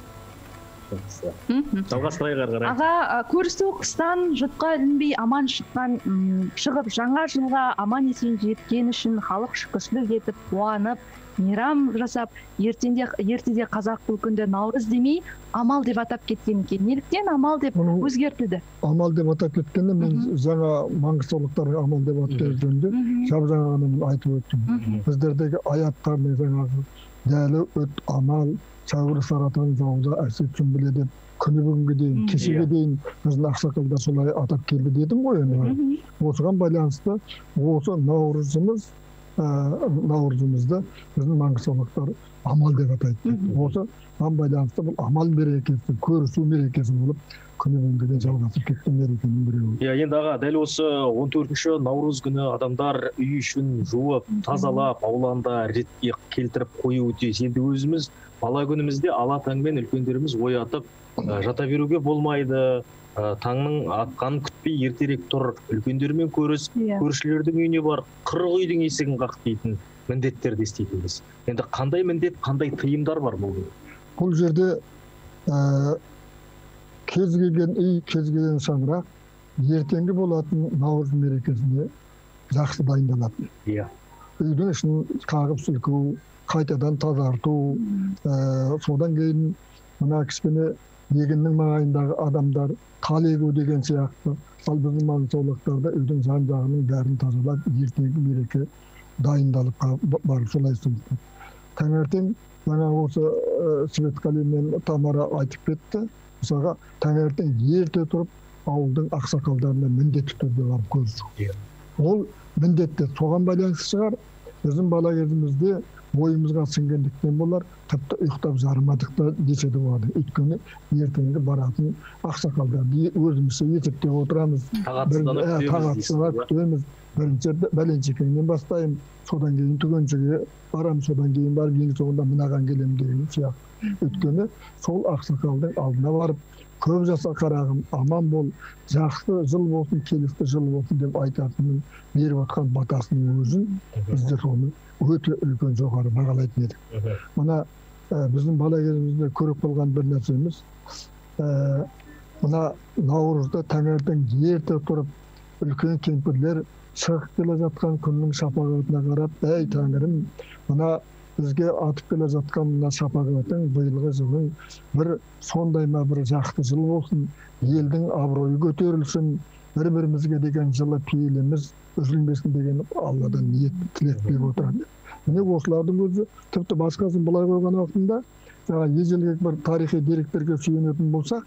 Аға, көрісу қыстан жұтқа ілінбей аман шығып, жаңа жылға аман есен жеткен үшін халық шүкіршілік етіп, қуанып, мейрам жасап, ертеде қазақ күнді наурыз демей, амал деп атап кеткен екен. Неліктен амал деп өзгертілді? Амал деп атап кеткенде мен жаңа маңғыстаулықтарға амал деп атап жөнінде жап-жаңа ғана айтып өттім. Біздердегі аяттарны жаңағы дәлі өт амал, шағыры саратан жауыза әрсетсін біле деп, күні бүгінге дейін, кешеге дейін біздің ақсақалдар солай атап келді дедім ғой. Осыған байланысты осы наурызымызды біздің маңғыстаулықтар амал деп атайды. Осыған байланысты бұл амал мерекесі, көрісу мерекесі болып, күні бүгінге дейін жалғасып кеткен мерекенің біреуі. Енді аға, дәл осы 14-ші наурыз күні адамдар үй ішін жуып, тазалап, ауланда ретке келтіріп қою өте. Енді өзіміз бала күнімізде ала таңмен үлкендеріміз оятып, жата беруге болмайды. Таңның атқанын күтпей ертерек тұр, үлкендермен көріс, көршілердің үйіне бар, 40 үйдің есігін қақ дейтін міндеттерді істейтінбіз. Енді қандай міндет, қандай тыйымдар бар бұл? Бұл жерде кез келген үй, кез келген шаңырақ ертеңгі болатын наурыз мерекесіне жақсы дайындалатын. Үйдің ішін қағып сілку, қайтадан тазарту, содан кейін мына кішкене егіннің маңайындағы адамдар тал егу деген сияқты, ал біздің маңғыстаулықтарда үйдің жан-жағының бәрін тазалап, ертеңгі мереке дайындалып барып солай істейді. Таңертең жаңа осы Светқали мен Тамара айтып кетті. Мысалға таңертең ерте тұрып, ауылдың ақсақалдарына міндетті түрде барып көрісу. Ол міндетті соған байланысты шығар. Біздің бала кезімізде бойымызға сіңгендіктен болар, тіпті ұйықтап жарымадық та десе де болады. Өйткені ертеңгі баратын ақсақалдарды өзімізше есептеп отырамыз. Тағатсыздана күтеміз. Бірінші бәленшекеңнен бастаймын, содан кейін түгеншеге барамыз, содан кейін барып ең соңында мынаған келемін деген сияқты. Өйткені сол ақсақалдың алдына барып, көп жаса қарағым, аман бол, жақсы жыл болсын, келісті жыл болсын деп айтатынын, беріп отқан батасының өзін бізде соны өте үлкен жоғары бағалайтын едік. Мына біздің бала кезімізде көріп қалған бір нәрсеміз, мына наурызда таңертең ерте тұрып, үлкен кемпірлер шығып келе жатқан күннің шапағатына қарап, әй тәңірім, мына бізге атып келе жатқан мына шапағатың биылғы жылың бір сондай ма бір жақсы жыл болсын, елдің абыройы көтерілсін, бір-бірімізге деген жылы пейіліміз үзілмесін деген Алладан ниет тілек беріп отырады. Міне осылардың өзі тіпті басқасын былай қойған уақытында ежелгі бір тарихи деректерге сүйенетін болсақ,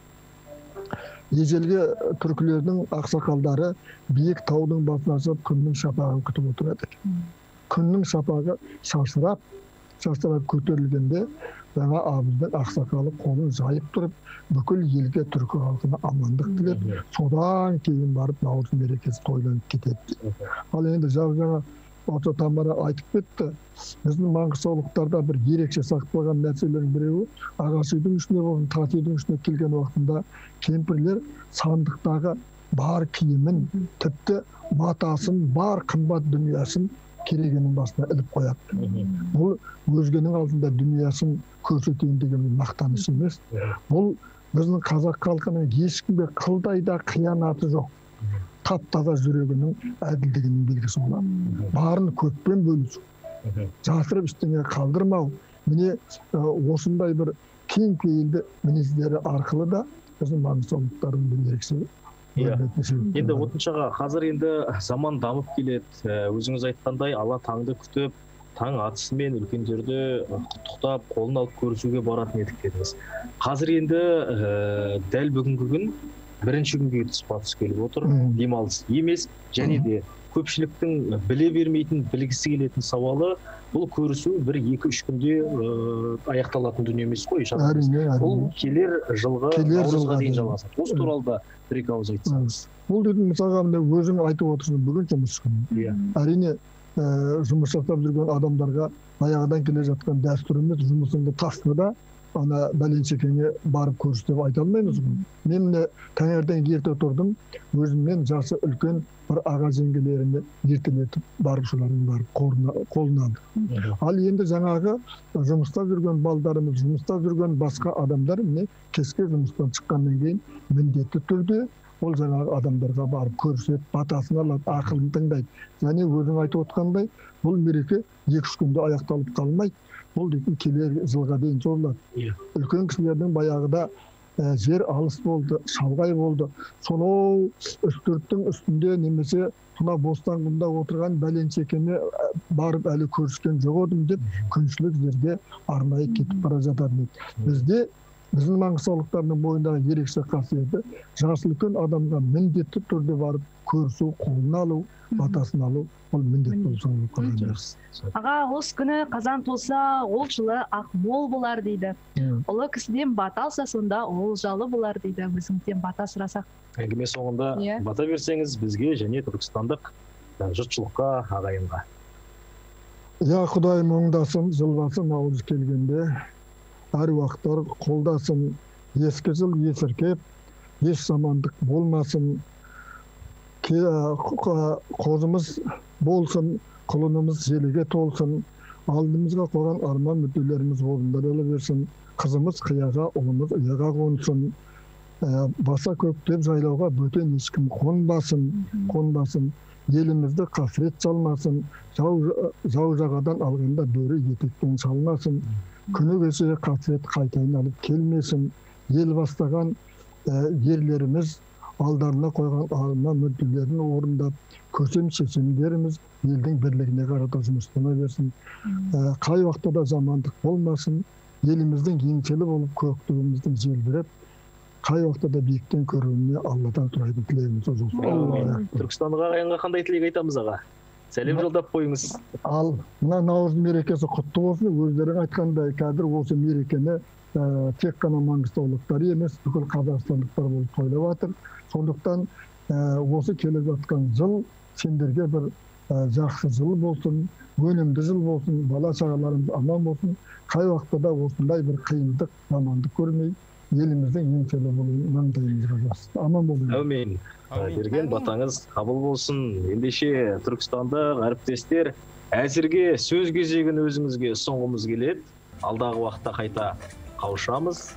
ежелгі түркілердің ақсақалдары биік таудың басына шығып күннің шапағын күтіп отырады. Күннің шапағы шашырап көтерілгенде жаңа абыздың ақсақалы қолын жайып тұрып, бүкіл елге түркі халқына амандық тілеп, содан кейін барып Наурыз мерекесі тойланып кетеді. Ал енді жаңа осы Тамара айтып кетті. Біздің маңғыстаулықтарда бір ерекше сақталған нәрселердің біреуі, ағаш үйдің ішіне болсын, тас үйдің ішіне келген уақытында кемпірлер сандықтағы бар киімін, тіпті матасын, бар қымбат дүниясын керегенің басына іліп қояды. Бұл өзгенің алдында дүниясын көрсетейін деген мақтаныш емес. Бұл біздің қазақ халқының ешкімге қылдай да қиянаты жоқ. Тап-таза жүрегінің әділдігінің белгісі болады. Барын көппен бөлісу. Жасырып ештеңе қалдырмау. Міне осындай бір кең пейілді мінездері арқылы да біздің маңғыстаулықтардың бір ерекше. Енді отыншаға қазір енді заман дамып келеді. Өзіңіз айтқандай ала таңды күтіп, таң атысымен үлкендерді құттықтап, қолын алып көрісуге баратын едік дедіңіз. Қазір енді дәл бүгінгі күн бірінші күнге тұспа-тұс келіп отыр. Демалыс емес, және де көпшіліктің біле бермейтін, білгісі келетін сауалы, бұл көрісу 1-2-3 күнде аяқталатын дүние емес қой. Бұл келер жылғы наурызға дейін жалғасады. Осы туралы да бір-екі ауыз айтсаңыз. Бұл дейтін мысалға өзің айтып отырсың, бүгін жұмыс күні. Әрине жұмыс жасап жүрген адамдарға баяғыдан келе жатқан дәстүріміз жұмысыңды тастыда ана бәленшекеңе барып көріс деп айта алмаймыз. Мен таңертең ерте тұрдым, өзіммен жасы үлкен бір аға жеңгелеріме ертелетіп барып солардың барып қолын алды. Ал енді жаңағы жұмыста жүрген балдарымыз, жұмыста жүрген басқа адамдар міне кешке жұмыстан шыққаннан кейін міндетті түрде ол жаңағы адамдарға барып көрсетіп, батасын алады, ақылын тыңдайды. Және өзің айтып отқандай, бұл мереке 2-3 күнде аяқталып қалмайды. Бұл дейтін келер жылға дейін созылады. Үлкен кісілердің баяғыда жер алыс болды, шалғай болды. Сонау үстірттің үстінде немесе мына бостан-құмда отырған бәленшекеме барып әлі көріскен жоқ едім деп күншілік жерге арнайы кетіп бара жататын еді. Біздің маңғыстаулықтардың бойындағы ерекше қасиеті жасы үлкен адамға міндетті түрде барып көрісу, қолын алу, батасын алу, ол міндет болсын. Аға, осы күні қазан толса, ол жылы ақмол болар дейді. Ұлы кісіден бата алса, сонда ол жалы болар дейді. Өзіңізден бата сұрасақ. Әңгіме соңында бата берсеңіз бізге және түркістандық жұртшылыққа, ағайынға. Құдайым оңдасын, жылбасын наурыз келгенде. Әруақтар қолдасын, ескі жыл есіркеп, еш жамандық болмасын. Қозымыз болсын, құлынымыз желіге толсын, алдымызға қойған арман мүдделеріміз орындала берсін, қызымыз қияға, ұлымыз ұяға қонсын, баса көктеп жайлауға бөтен ешкім қонбасын, елімізді қасірет салмасын, жау жағадан алғанда бөрі етектен шалмасын, күні кеше қасірет қайтайын алып келмесін, ел бастаған ерлеріміз алдарына қойған арман мүдделерін орындап, көсем шешімдеріміз елдің бірлігіне қарата жұмыстана берсін. Қай уақытта да жамандық болмасын, еліміздің еңселі болып көктігіміздің желбіреп, қай уақытта да биіктен көруіне Алладан сұрайтын тілегіміз olsun. Түркістандық ағайынға қандай тілек айтамыз аға? Сәлем жолдап қойыңыз. Ал мына наурыз мерекесі құтты болсын. Өздерің айтқандай, қазір осы мерекені тек қана маңғыстаулықтар емес, бүкіл қазақстандықтар болып тойлап жатыр. Сондықтан осы келе жатқан жыл сендерге бір жақсы жыл болсын, өнімді жыл болсын, бала шағаларымыз аман болсын. Қай уақытта да осындай бір қиындық, жамандық көрмей, еліміздің еңселі болуын маңдайымызға жазсын. Аман болыңыз. Әумин. Берген батаңыз қабыл болсын. Ендеше Түркістандық әріптестер, әзірге сөз кезегін өзіңізге соңғымыз келеді. Алдағы уақытта қайта қауышамыз.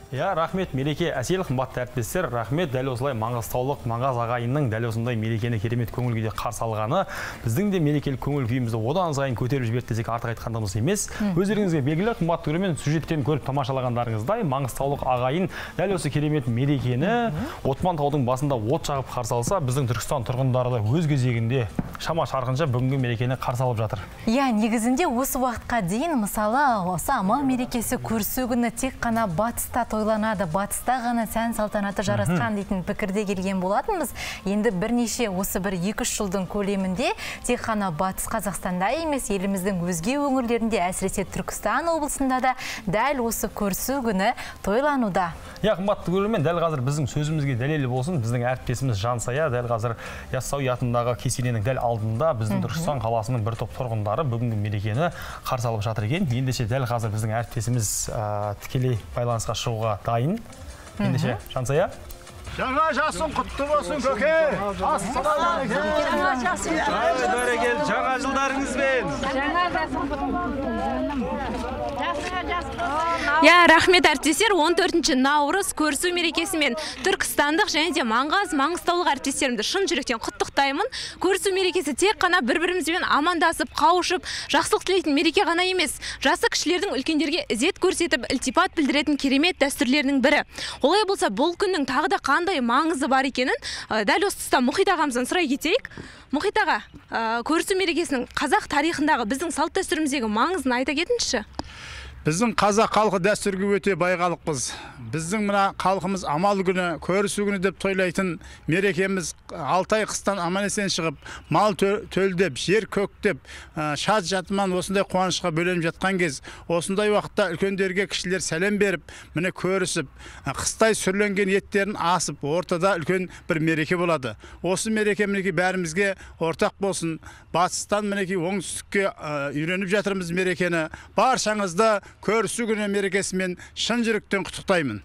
Я, рахмет, мереке әсел, қымбатты әріптестер. Рахмет, дәл осылай Маңғыстаулық Маңғаз ағайынның дәл осындай мерекені керемет көңіл күйде қарсы алғаны, біздің де мерекелік көңіл күйімізді одан сайын көтеріп жіберді десек артық айтқандығымыз емес. Өздеріңізге белгілі, қымбатты көрермен, сюжеттен көріп тамашалағандарыңыздай, Маңғыстаулық ағайын дәл осы керемет мерекені Отман таудың басында от жағып қарсы алса, біздің Түркістан тұрғындары да өз кезегінде шама шарқынша бүгінгі мерекені қарсы алып жатыр. Я, негізінде осы уақытқа дейін, мысалы, осы амал мерекесі көрісу күні тек қана батыста тойланады, батыста ғана сән салтанаты жарасқан дейтін пікірде келген болатынбыз. Енді бірнеше осы бір 2-3 жылдың көлемінде тек қана батыс Қазақстанда емес, еліміздің өзге өңірлерінде, әсіресе Түркістан облысында да дәл осы көрісу күні тойлануда. Я, қымбатты көрермен, дәл қазір біздің сөзімізге дәлелі болсын, біздің әріптесіміз Жансая дәл қазір Яссауи атындағы кесененің дәл алдында біздің Түркістан қаласының бір топ тұрғындары бүгінгі мерекені қарсы алып жатыр екен. Ендеше дәл қазір біздің әріптесіміз тікелей байланысқа шығуға дайын. Ендеше Жансая. Жаңа жасың құтты болсын, көке. Жаңа жылдарыңызбен. Я, рахмет әріптестер, 14 наурыз көрісу мерекесімен Түркістандық және де Маңғыстаулық әріптестерімді шын жүректен құттықтаймын. Көрісу мерекесі тек қана бір-бірімізбен амандасып, қауышып, жақсылық тілейтін мереке ғана емес, жасы кішілердің үлкендерге ізет көрсетіп, ілтипат білдіретін керемет дәстүрлерінің бірі. Олай болса, бұл күннің тағы да қандай маңызы бар екенін дәл осы тұста Мұхит ағамыздан сұрай кетейік. Мұхит аға, көрісу мерекесінің қазақ тарихындағы біздің салт дәстүріміздегі маңызын айта кетіңізші. Біздің қазақ халқы дәстүрге өте бай халықпыз. Біздің мына халқымыз амал күні, көрісу күні деп тойлайтын мерекеміз 6 ай қыстан аман есен шығып, мал төлдеп, жер көктеп, шат жатман осындай қуанышқа бөленіп жатқан кез, осындай уақытта үлкендерге кішілер сәлем беріп, міне көрісіп, қыстай сүрленген еттерін асып, ортада үлкен бір мереке болады. Осы мереке бәрімізге ортақ болсын. Батыстан мінеки оңтүстікке үйреніп жатырмыз мерекені. Баршаңызды көрісу күні мерекесімен шын жүректен құттықтаймын.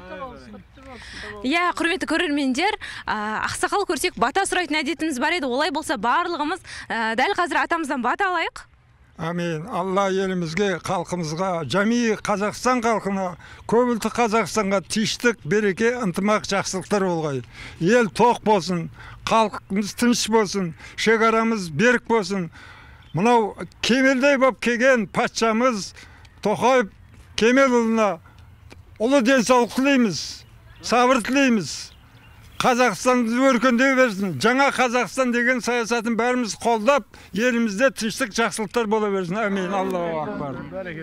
Я, құрметті көрермендер, ақсақал көрсек бата сұрайтын әдетіміз бар еді. Олай болса барлығымыз дәл қазір атамыздан бата алайық. Амин. Алла елімізге, халқымызға, жами Қазақстан халқына, көбілті Қазақстанға тиштік, береке, ынтымақ, жақсылықтар болғай. Ел тоқ болсын, халқымыз тыныш болсын, шекарамыз берік болсын. Мынау кемелдей боп келген патшамыз Тоқаев Кемелұлына ұлы денсаулық тілейміз, сабыр тілейміз. Қазақстанды өркендей берсін. Жаңа Қазақстан деген саясатын бәріміз қолдап, елімізде тыныштық, жақсылықтар бола берсін. Амин. Аллаху акбар.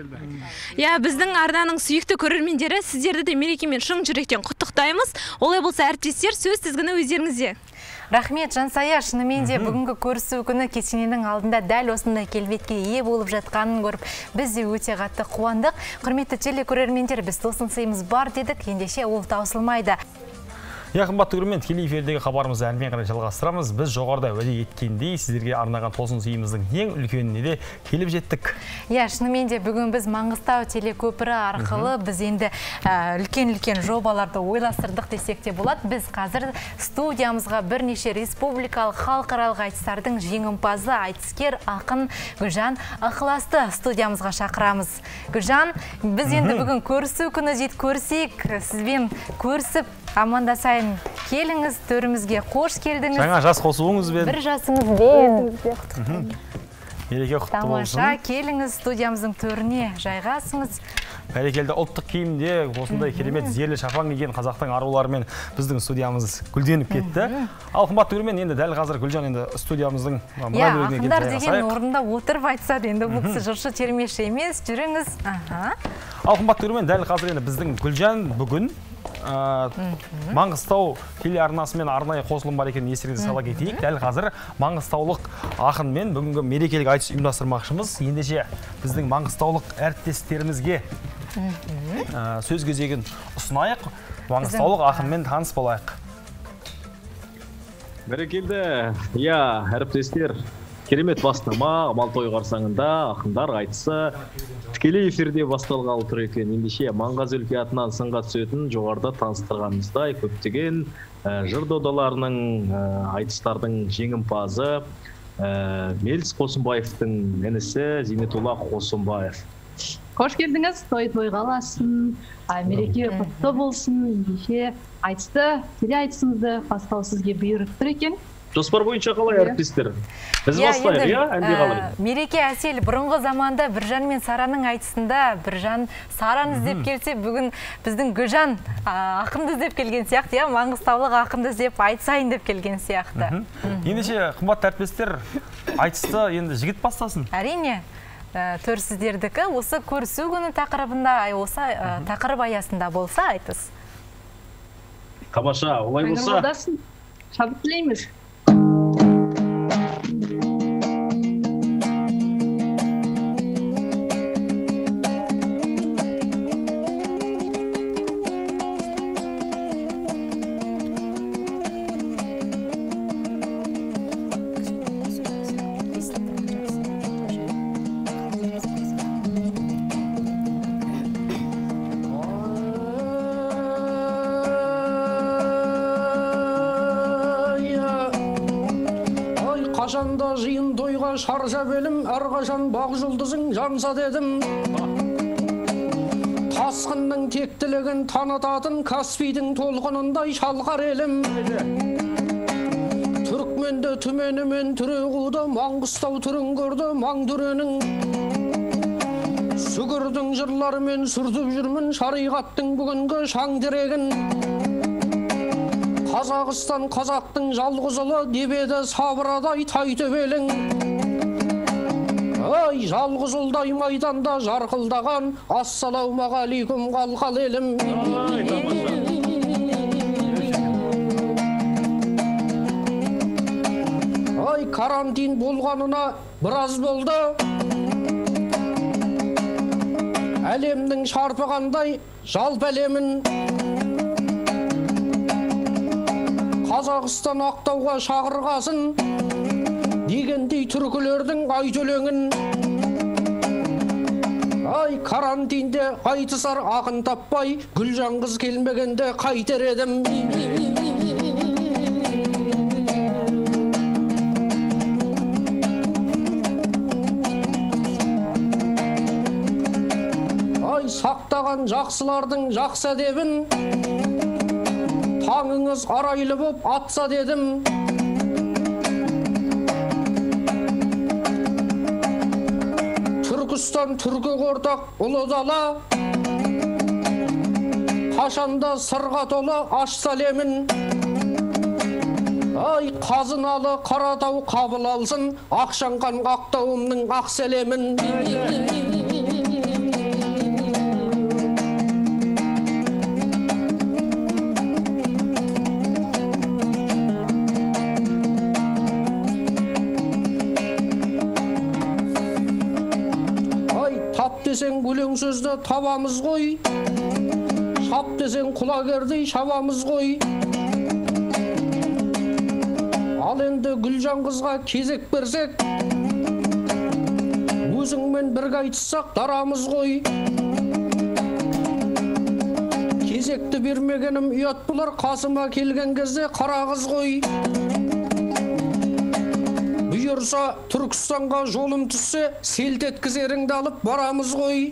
Я, біздің арнаның сүйікті көрермендері, сіздерді де мерекемен шын жүректен құттықтаймыз. Олай болса әріптестер, сөз тізгіні өздеріңізде. Рахмет, Жансая, шынымен де бүгінгі көрісу күні кесененің алдында дәл осындай келбетке ие болып жатқанын көріп, біз де өте қатты қуандық. Құрметті телекөрермендер, біз тосын сыйымыз бар дедік, ендеше ол таусылмайды. Я, қымбатты көрермен, тікелей эфирдегі хабарымызды әрмен қарай жалғастырамыз. Біз жоғарыда уәде еткендей сіздерге арнаған тосын сыйымыздың ең үлкеніне де келіп жеттік. Я, шынымен де бүгін біз Маңғыстау телекөпірі арқылы біз енді үлкен-үлкен жобаларды ойластырдық десек те болады. Біз қазір студиямызға бірнеше республикалық халықаралық айтыстардың жеңімпазы айтыскер ақын Гүлжан Ықыласты студиямызға шақырамыз. Гүлжан, біз енді бүгін көрісу күні жет көрсек, сізбен көрісіп амандасайын. Келіңіз, төрімізге қош келдіңіз. Жаңа жас қосуыңызбен. Бір жасыңызбен. Мереке құтты болсын. Тамаша, келіңіз студиямыздың төріне жайғасыңыз. Бәрекелді ұлттық киімде осындай керемет зерлі шапан киген қазақтың аруларымен біздің студиямыз гүлденіп кетті. Ал қымбатты көрермен, енді дәл қазір Гүлжан енді студиямыздың мына бөлігіне келіп жайғасайық. Ақындар деген орында отырып айтсады, енді бұл кісі жыршы термеші емес, жүріңіз. Ал қымбатты көрермен, дәл қазір енді біздің Гүлжан бүгін Маңғыстау телеарнасымен арнайы қосылым бар екенін естеріңізге сала кетейік. Дәл қазір Маңғыстаулық ақынмен бүгінгі мерекелік айтыс ұйымдастырмақшымыз. Ендеше біздің маңғыстаулық әріптестерімізге сөз кезегін ұсынайық. Маңғыстаулық ақынмен таныс болайық. Бәрекелді, я, әріптестер, керемет бастама, амал той қарсаңында ақындар айтысы тікелей эфирде басталғалы тұр екен. Ендеше Маңғаз өлке атынан сынға түсетін жоғарыда таныстырғанымыздай көптеген жыр додаларының айтыстардың жеңімпазы Меліс Қосымбаевтың інісі Зейнетолла Қосымбаев. Қош келдіңіз, той қаласын, мереке құтты болсын, ендеше айтысты, теле айтысымызды бастау сізге бұйырып тұр екен. Жоспар бойынша қалай әріптестер? Біз бастайық, әнде қалай? Мереке әсел бұрынғы заманда Біржан мен Сараның айтысында Біржан Сараны іздеп келсе, бүгін біздің Гүлжан ақынды іздеп келген сияқты, Маңғыстаулық ақынды іздеп айтысайын деп келген сияқты. Ендеше қымбатты әріптестер, айтысты енді жігіт бастасын. Әрине. Төрсіздердікі осы көрісу күні тақырыбында, осы тақырып аясында болса айтыс. Тамаша, олай болса. Шабыт тілейміз. Қашанда жиын тойға шарша белім, әрқашан бақ жұлдызың жанса дедім. Тасқынның тектілігін танытатын Каспийдің толқынындай шалқар елім. Түрікменді түменімен түре қуды, Маңғыстау түрін көрді маң түренің. Сүгірдің жырларымен сүртіп жүрмін, шариғаттың бүгінгі шаң терегін. Қазақстан қазақтың жалғыз ұлы деп еді сабырадай тайтөбелің. Ай, жалғыз ұлдай майданда жарқылдаған, ассалаумағалейкум қалқал елім. Ай, карантин болғанына біраз болды. Әлемнің шарпығандай жалпы әлемін. Қазақстан ақтауға шақырғасын, дегендей түркілердің айт өлеңін. Ай, карантинде айтысар ақын таппай, Гүлжан қыз келмегенде қайтер едім. Ай, сақтаған жақсылардың жақсы әдебін, таңыңыз арайлы боп атса дедім. Түркістан түркі ортақ ұлы дала, қашанда сырға толы аш сәлемін. Ай, қазыналы Қаратау қабыл алсын, Ақшаңқан Ақтауымның ақ сәлемін. Десең өлең сөзді табамыз ғой, шап десең құлагердей шабамыз ғой. Ал енді Гүлжан қызға кезек берсек, өзіңмен бірге айтыссақ дарамыз ғой. Кезекті бермегенім ұят болар, қасыма келген кезде қара қыз ғой. Бұйырса Түркістанға жолым түссе, селт еткізеріңді алып барамыз ғой.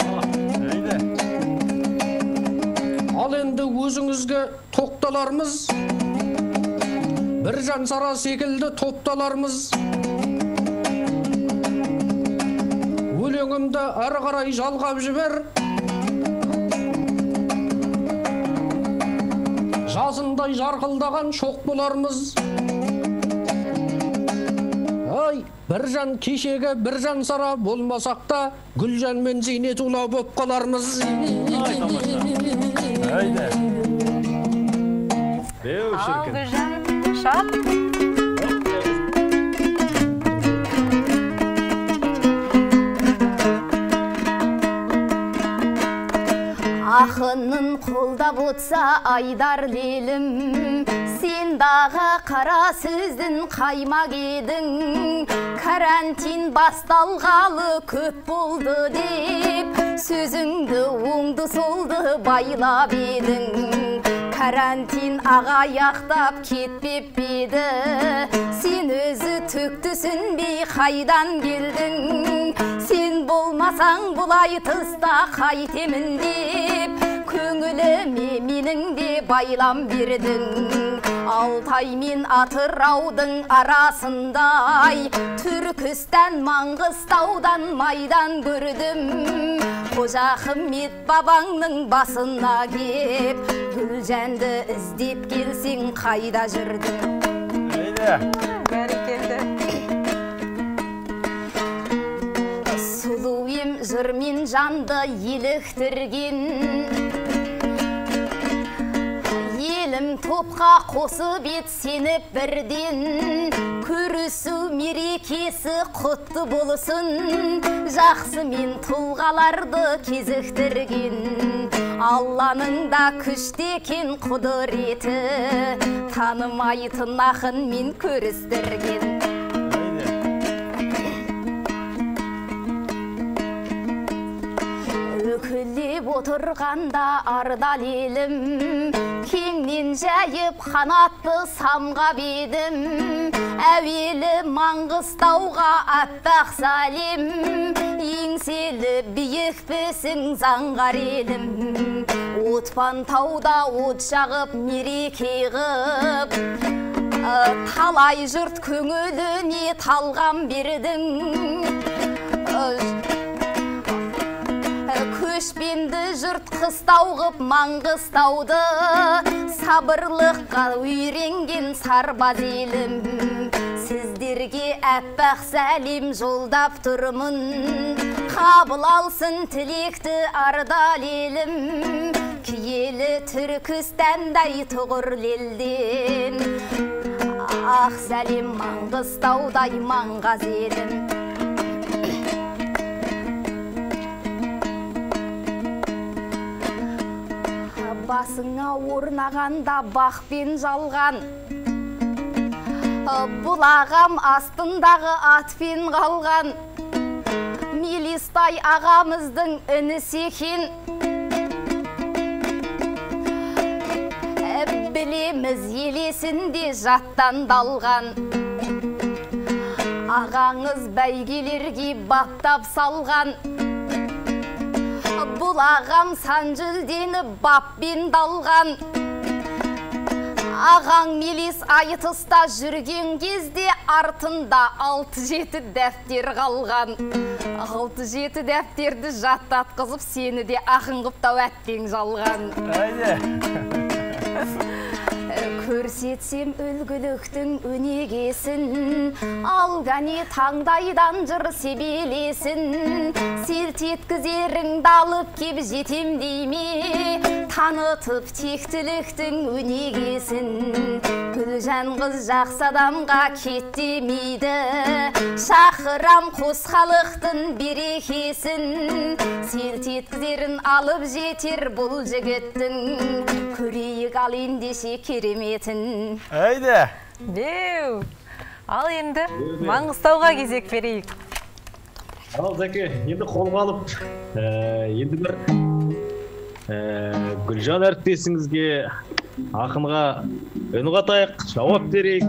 Ал енді өзіңізге тоқталармыз, Біржан Сара секілді топталармыз. Өлеңімді әрі қарай жалғап жібер, жазындай жарқылдаған шоқ болармыз. Ай, Біржан кешегі Біржан Сара болмасақ та, Гүлжан мен Зейнетулла боп қалармыз. Айда. Ал Гүлжан, шап. Ақынын қолдап отса айдар лелім, сен дағы қара сөздің қаймақ едің. Карантин басталғалы көп болды деп, сөзіңді оңды солды байлап едің. Карантин ағаяқтап кетпеп еді, сен өзі түк түсінбей қайдан келдің. Сен болмасаң бұлай тыста қайтемін деп көңіліме менің де байлам бердің. Алтай мен Атыраудың арасындай Түркістан Маңғыстаудан майдан көрдім. Қожа Ахмет бабаңның басына кеп Гүлжанды іздеп келсең қайда жүрдің? Бәрекелді. Сұлу ем жырмен жанды еліктірген, елім топқа қосып ет сеніп бірден, көрісу мерекесі құтты болсын, жақсы мен тұлғаларды кезіктірген. Алланың да күшті екен құдіреті, танымайтын ақын мен көрістірген. Өкілеп отырғанда ардал елім, кеңнен жайып қанатты самғап едім. Әуелі Маңғыстауға аппақ салем, еңселі биікпісің заңғар елім. Отпан тауда от жағып мереке ғып, талай жұрт көңіліне талғам бердің. Көшпенді жұрт қыстау ғып Маңғыстауды, сабырлыққа үйренген сарбаз елім. Сіздерге әппақ сәлем жолдап тұрмын, қабыл алсын тілекті ардал елім. Киелі Түркістандай тұғыр елден, ақ сәлем Маңғыстаудай маңғаз елім. Басыңа орнағанда бақпен жалған, бұл ағам астындағы атпен қалған. Мелистай ағамыздың інісі екен, білеміз елесінде жаттан далған. Ағаңыз бәйгелерге баптап салған, бұл ағам сан жүлдені баппен далған. Ағаң Мелис айтыста жүрген кезде артында 6-7 дәптер қалған. 6-7 дәптерді жаттатқызып, сені де ақын қыптау әттен жалған. Көрсетсем үлгіліктің өнегесін, алғане таңдайдан жыр себелесін. Селт еткізеріңді алып кеп жетем дейме, танытып тектіліктің өнегесін. Гүлжан қыз жақсы адамға кеттемейді, шақырам қос халықтың берекесін. Селт еткізерін алып жетер бұл жігіттің, көрейік ал ендеше кереметін. Әйді! Беу! Ал енді Маңғыстауға кезек берейік. Ал Зәке, енді қолға алып, енді бір Гүлжан әріптесіңізге, ақынға үн қатайық, жауап берейік.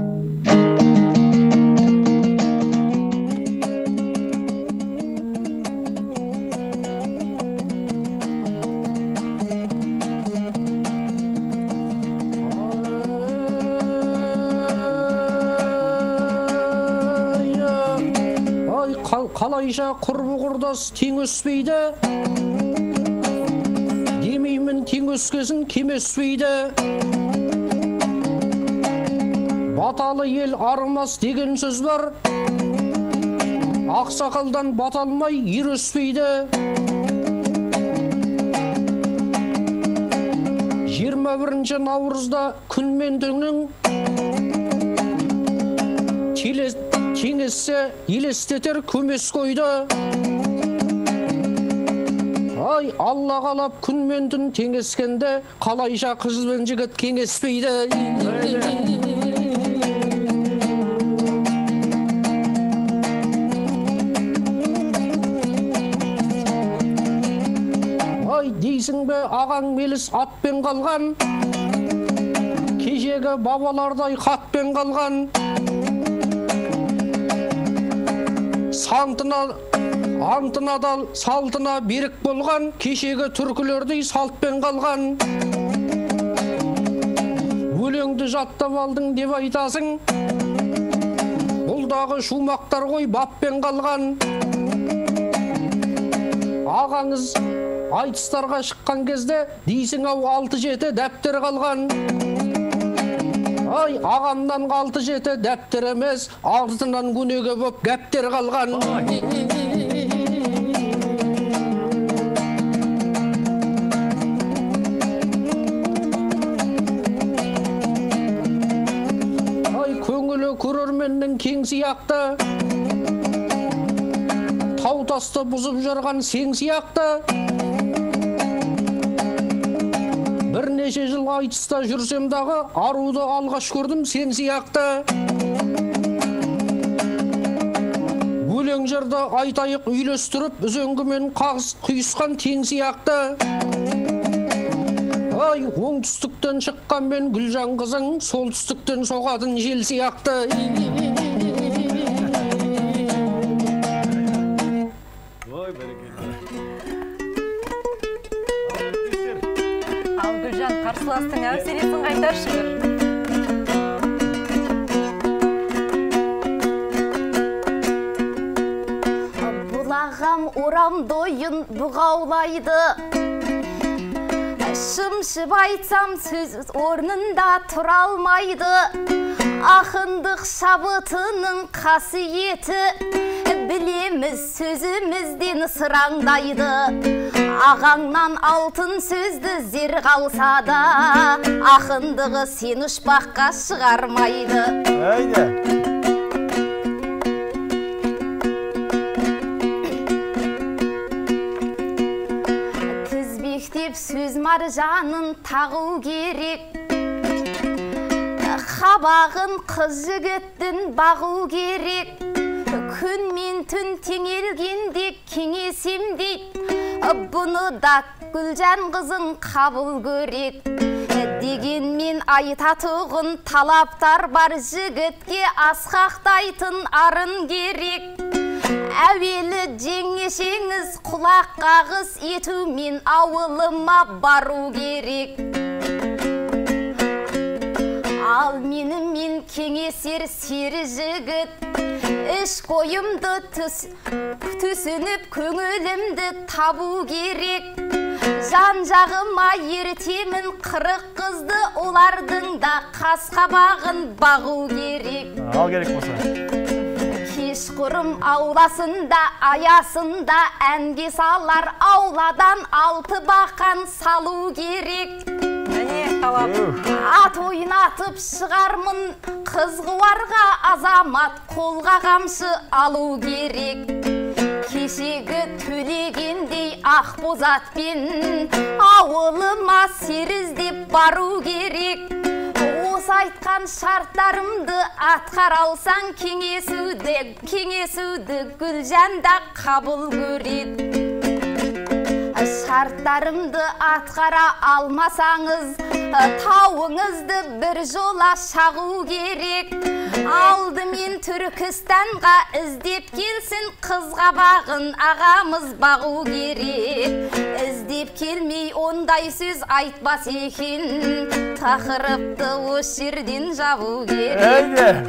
Қалайша құрбы құрдас тең өспейді, демеймін тең өскесін кем өспейді. Баталы ел арымас деген сөз бар, ақсақалдан баталмай ер өспейді. 21 наурызда күн мен түннің теңессе елестетер көмес қойды. Ай, Алла қалап күн мен түн теңескенде, қалайша қыз бен жігіт кеңеспейді. Ай, дейсің бе ағаң Мелис атпен қалған, кешегі бабалардай хатпен қалған. Сантына антына дал салтына берік болған, кешегі түркілердей салтпен қалған. Өлеңді жаттап алдың деп айтасың, бұлдағы шумақтар ғой баппен қалған. Ағаңыз айтыстарға шыққан кезде дейсің ау 6-7 дәптер қалған. Ай, ағамнан 6-7 дәптер емес, артынан көнеге боп гәптер қалған. Ай, көңілі көрерменнің кең сияқты, тау тасты бұзып жарған сен сияқты. Бірнеше жыл айтыста жүрсем дағы, аруды алғаш көрдім сен сияқты. Өлең жырды айтайық үйлестіріп, үзеңгімен қағыс құйысқан тең сияқты. Ай, оңтүстіктен шыққан мен Гүлжан қызың, солтүстіктен соғатын жел сияқты. Ал Гүлжан, қарсыластың әуселесін қайтаршы бір. Бұлағам орам дойын бұғаулайды, шымшып айтсам сөз орнында тұра алмайды. Ақындық шабытының қасиеті, білеміз сөзімізден сыраңдайды. Ағаңнан алтын сөзді зер қалса да, ақындығы сен ұшпаққа шығармайды. Әйде. Тізбектеп сөз маржанын тағу керек, қабағын қыз жігіттің бағу керек. Күн мен түн теңелгенде кеңесем дейді, бұны да Гүлжан қызың қабыл көрек. Дегенмен айтатұғын талаптар бар, жігітке асқақтайтын арын керек. Әуелі жеңешеңіз құлақ қағыс етумен ауылыма бару керек. Ал менімен кеңесер сері жігіт, іш қойымды түсініп көңілімді табу керек. Жан жағыма ертемін қырық қызды, олардың да қас қабағын бағу керек. Ал керек болса. Кешқұрым ауласында, аясында әнге салар, ауладан 6 бақан салу керек. Ат ойнатып шығармын, қыз қуарға азамат қолға қамшы алу керек. Кешегі төлегендей ақ бозатпен ауылыма серіздеп бару керек. Осы айтқан шарттарымды атқара алсаң, кеңесуді Гүлжанда қабыл көреді. Шарттарымды атқара алмасаңыз, тауыңызды бір жола шағу керек. Алдымен Түркістанға іздеп келсін, қызға бағын ағамыз бағу керек. Іздеп келмей ондай сөз айтпас екен, тақырыпты осы жерден жабу керек.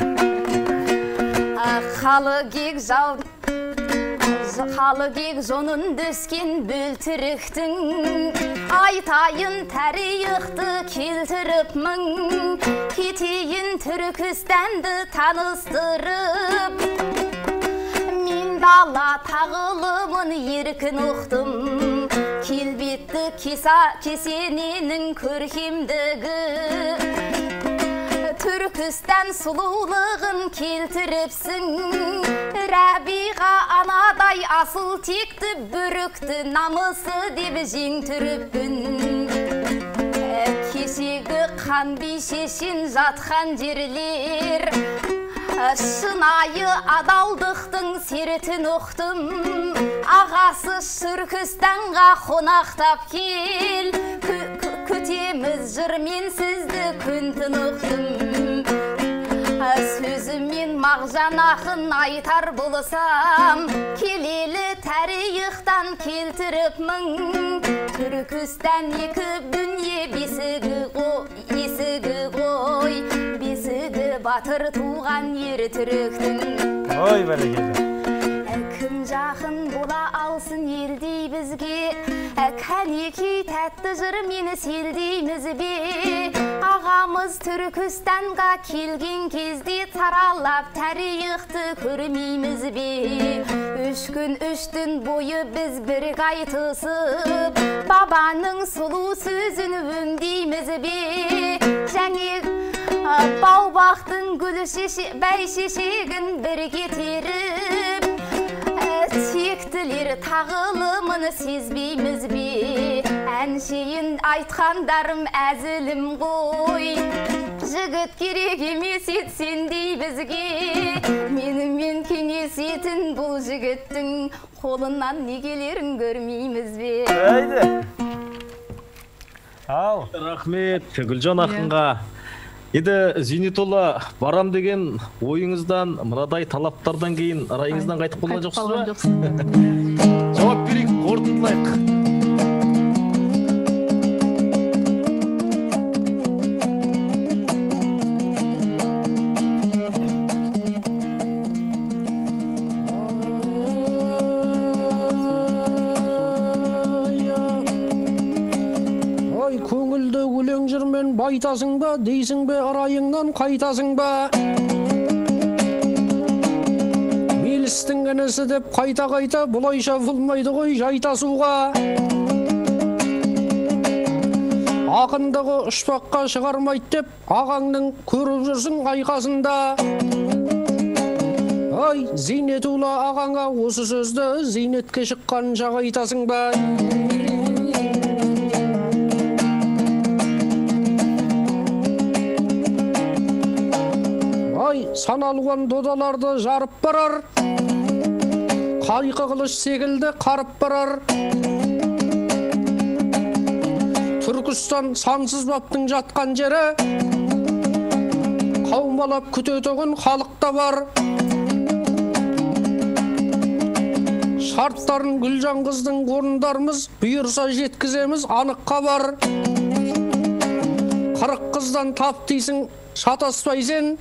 Қалы кек жонын дөскен бөлтіріктің, айтайын тарихты келтіріп мың, кетейін Түркістанды таныстырып. Мен дала тағылымын еркін ұқтым, келбетті кесененің көркемдігі. Түркістан сұлулығын келтіріпсің, Рәбиға анадай асыл текті, бүрікті намысы деп жең түріппін. Кешегі қан бейшешен жатқан жерлер, шынайы адалдықтың сертін ұқтым. Ағасы Түркістанға қонақтап кел, күтеміз жырмен сізді күн тұнықтым. Сөзімен Мағжан ақын айтар болсам, келелі тарихтан келтіріп мың. Түркістан екі дүние бесігі ғой, бесігі батыр туған ер түріктің. Ой, бәрекелді. Кім жақын бола алсын елдей бізге, кәнекей тәтті жыр мені селдейміз бе? Ағамыз Түркістанға келген кезде таралап тарихты көрмейміз бе? 3 күн 3 түн бойы біз бір қайтысып, бабаның сұлу сөзін өңдейміз бе? Және бау-бақтың гүл бәйшешегін бірге теріп, тектілер тағылымын сезбейміз бе? Әншейін айтқандарым әзілім ғой, жігіт керек емес етсен дей бізге. Менімен кеңесетін бұл жігіттің қолынан негелерін көрмейміз бе? Ал. Рахмет Гүлжан ақынға. Еді Зейнетолла, барам деген ойыңыздан, мынадай талаптардан кейін райыңыздан қайтып болған жоқсыз ба? Жауап берейік, қорытындылайық. Байтасың ба, дейсің бе, арайыңнан қайтасың ба? Мелістің інісі деп қайта-қайта, бұлайша болмайды ғой жайтасуға. Ақындығы ұшпаққа шығармайды деп, ағаңның көріп жүрсің айқасында. Ай, Зейнетулла ағаңа осы сөзді зейнетке шыққанша айтасың ба? Саналған додаларды жарып барар, қайқы қылыш секілді қарып барар. Түркістан сансыз баптың жатқан жері, қаумалап күтетігін халықта бар. Шарттарын Гүлжан қыздың орындарымыз, бұйырса жеткіземіз аныққа бар. 40 қыздан тап дейсің, шатаспайсен.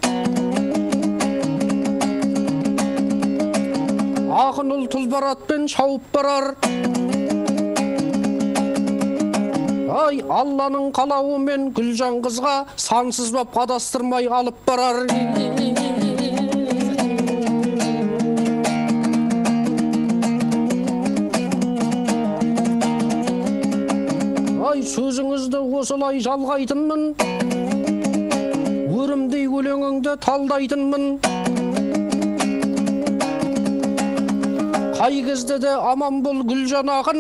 Ақын ұл тұлбаратпен шауып барар. Ай, Алланың қалауымен Гүлжан қызға сансыз бап адастырмай алып барар. Ай, сөзіңізді осылай жалғайтынмын, өрімдей өлеңіңді талдайтынмын. Қай кезде де аман бол Гүлжан ақын,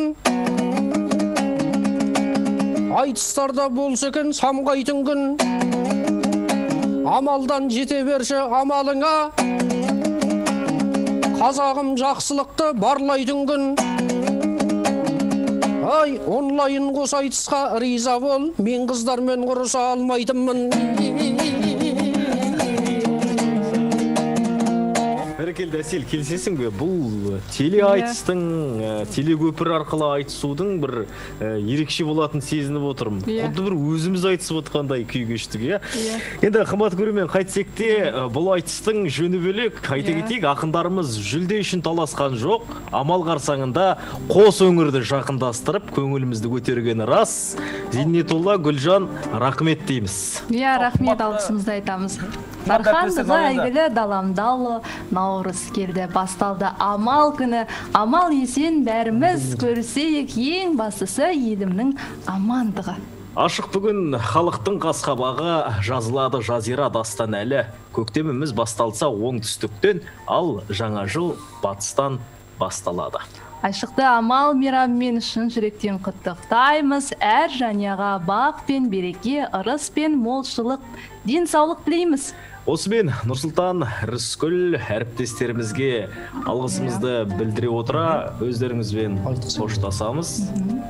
айтыстарда болса екен самғайтын күн. Амалдан жете берші амалыңа, қазағым жақсылықты барлайтын күн. Ай, онлайн қос айтысқа риза бол, мен қыздармен құрыса алмайтынмын. Бәрекелді Әсел, келсесің бе? Бұл теле айтыстың, теле көпір арқылы айтысудың бір ерекше болатын сезініп отырмын. Құдды бір өзіміз айтысып отқандай күй кештік, иә? Енді қымбат көрермен, қайтсек те бұл айтыстың жөні бөлек. Айта кетейік, ақындарымыз жүлде үшін таласқан жоқ. Амал қарсаңында қос өңірді жақындастырып, көңілімізді көтергені рас. Зейнетолла, Гүлжан, рахмет дейміз. Иә, рахмет, алғысымызды айтамыз. Дархан қызы әйгілі Даламдалы наурыз келді, басталды амал күні. Амал есен бәріміз көрсейік, ең бастысы елімнің амандығы. Ашық бүгін халықтың қасқабағы, жазылады жазира дастан әлі. Көктеміміз басталса оңтүстіктен, ал жаңа жыл батыстан басталады. Айшықты амал мейраммен шын жүректен құттықтаймыз. Әр жанияға бақ пен береке, ырыс пен молшылық, денсаулық тілейміз. Осымен Нұрсұлтан, Рыскүл әріптестерімізге алғысымызды білдіре отыра, өздеріңізбен қоштасамыз.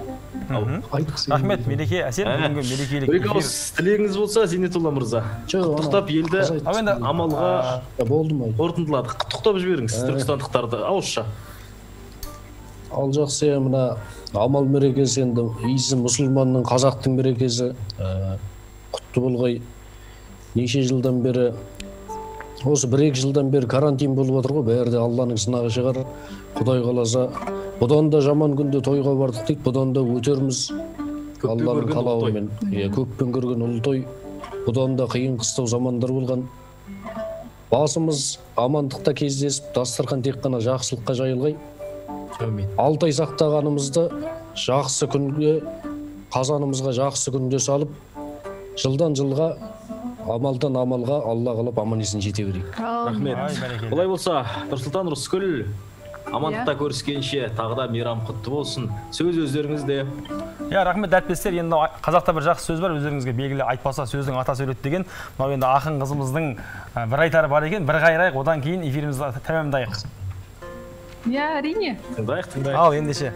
Рахмет, мереке әсел, бүгінгі мерекелік бір ауыз тілегіңіз болса, Зейнетолла мырза. Құттықтап елді амалға қорытындыладық. Құттықтап жіберіңіз түркістандықтарды ауызша. Ал жақсы, мына амал мерекесі енді иісі мұсылманның, қазақтың мерекесі құтты болғай. Неше жылдан бері, осы 1-2 жылдан бері карантин болып отыр ғой, бәрі де Алланың сынағы шығар. Құдай қаласа, бұдан да жаман күнде тойға бардық дейді, бұдан да өтерміз. Алланың қалауымен. Көппен көрген ұлы той. Бұдан да қиын қыстау замандар болған. Басымыз амандықта кездесіп, дастархан тек қана жақсылыққа жайылғай. 6 ай сақтағанымызды жақсы күнге, қазанымызға жақсы күнде салып, жылдан жылға, амалдан амалға Алла қалап аман есен жете берейік. Рахмет. Олай болса, Нұрсұлтан Рысқұл, амандықта көріскенше тағы да мейрам құтты болсын. Сөз өздеріңізде. Рахмет әріптестер, енді қазақта бір жақсы сөз бар, өздеріңізге белгілі, айтпаса сөздің атасы өледі деген. Мынау енді ақын қызымыздың бір айтары бар екен, бір қайырайық, одан кейін эфирімізді тәмамдайық. Әрине. Тыңдайық. Ал ендеше.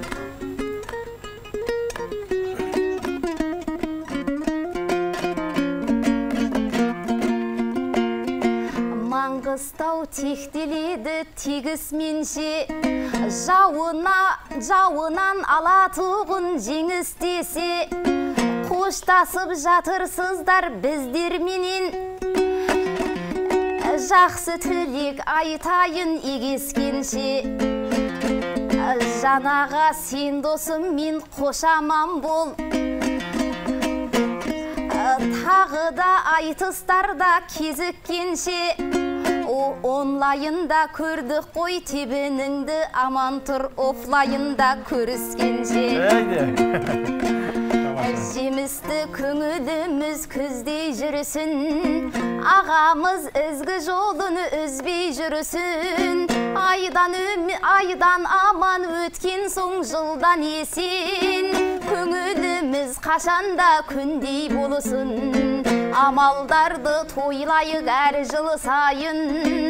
Маңғыстау тектеледі тегіс менше, жауынан алатұғын жеңістесе, қоштасып жатырсыздар біздерменен, жақсы тілек айтайын егескенше. Жанаға сен досым, мен қошаман бол, тағы да айтыстарда кезіккенше. Онлайында көрдік қой тебініңді, аман тұр офлайында көріскенше. Жемісті көңіліміз күздей жүрісін, ағамыз ізгі жолын үзбей жүрісін. Айдан аман өткен соң жылдан есен, көңіліміз қашанда күндей болысын. Амалдарды тойлайық әр жыл сайын.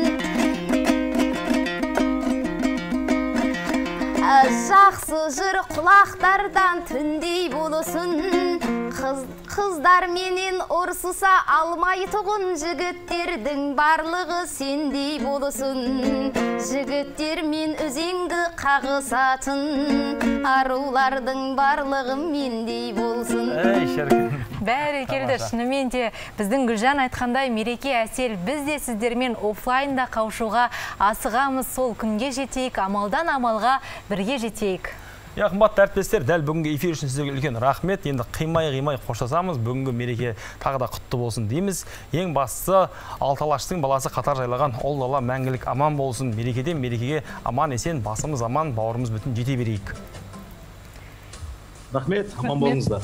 Жақсы жыр құлақтардан түндей болысын. Қыздар менен ұрсыса алмайтұғын, жігіттердің барлығы сендей болысын. Жігіттер мен өзенгі қағысатын, арулардың барлығы мендей болсын. Бәрі келді, шынымен де біздің Гүлжан айтқандай мереке әсел, біз де сіздермен офлайнда қауышуға асығамыз, сол күнге жетейік, амалдан амалға бірге жетейік. Қымбатты әріптестер, дәл бүгінгі эфир үшін сіздерге үлкен рахмет. Енді қимай қоштасамыз, бүгінгі мереке тағы да құтты болсын дейміз. Ең бастысы, алты алаштың баласы қатар жайлаған ол дала мәңгілік аман болсын. Мерекеден мерекеге аман есен, басымыз аман, бауырымыз бүтін жете берейік. Рахмет, аман болыңыздар.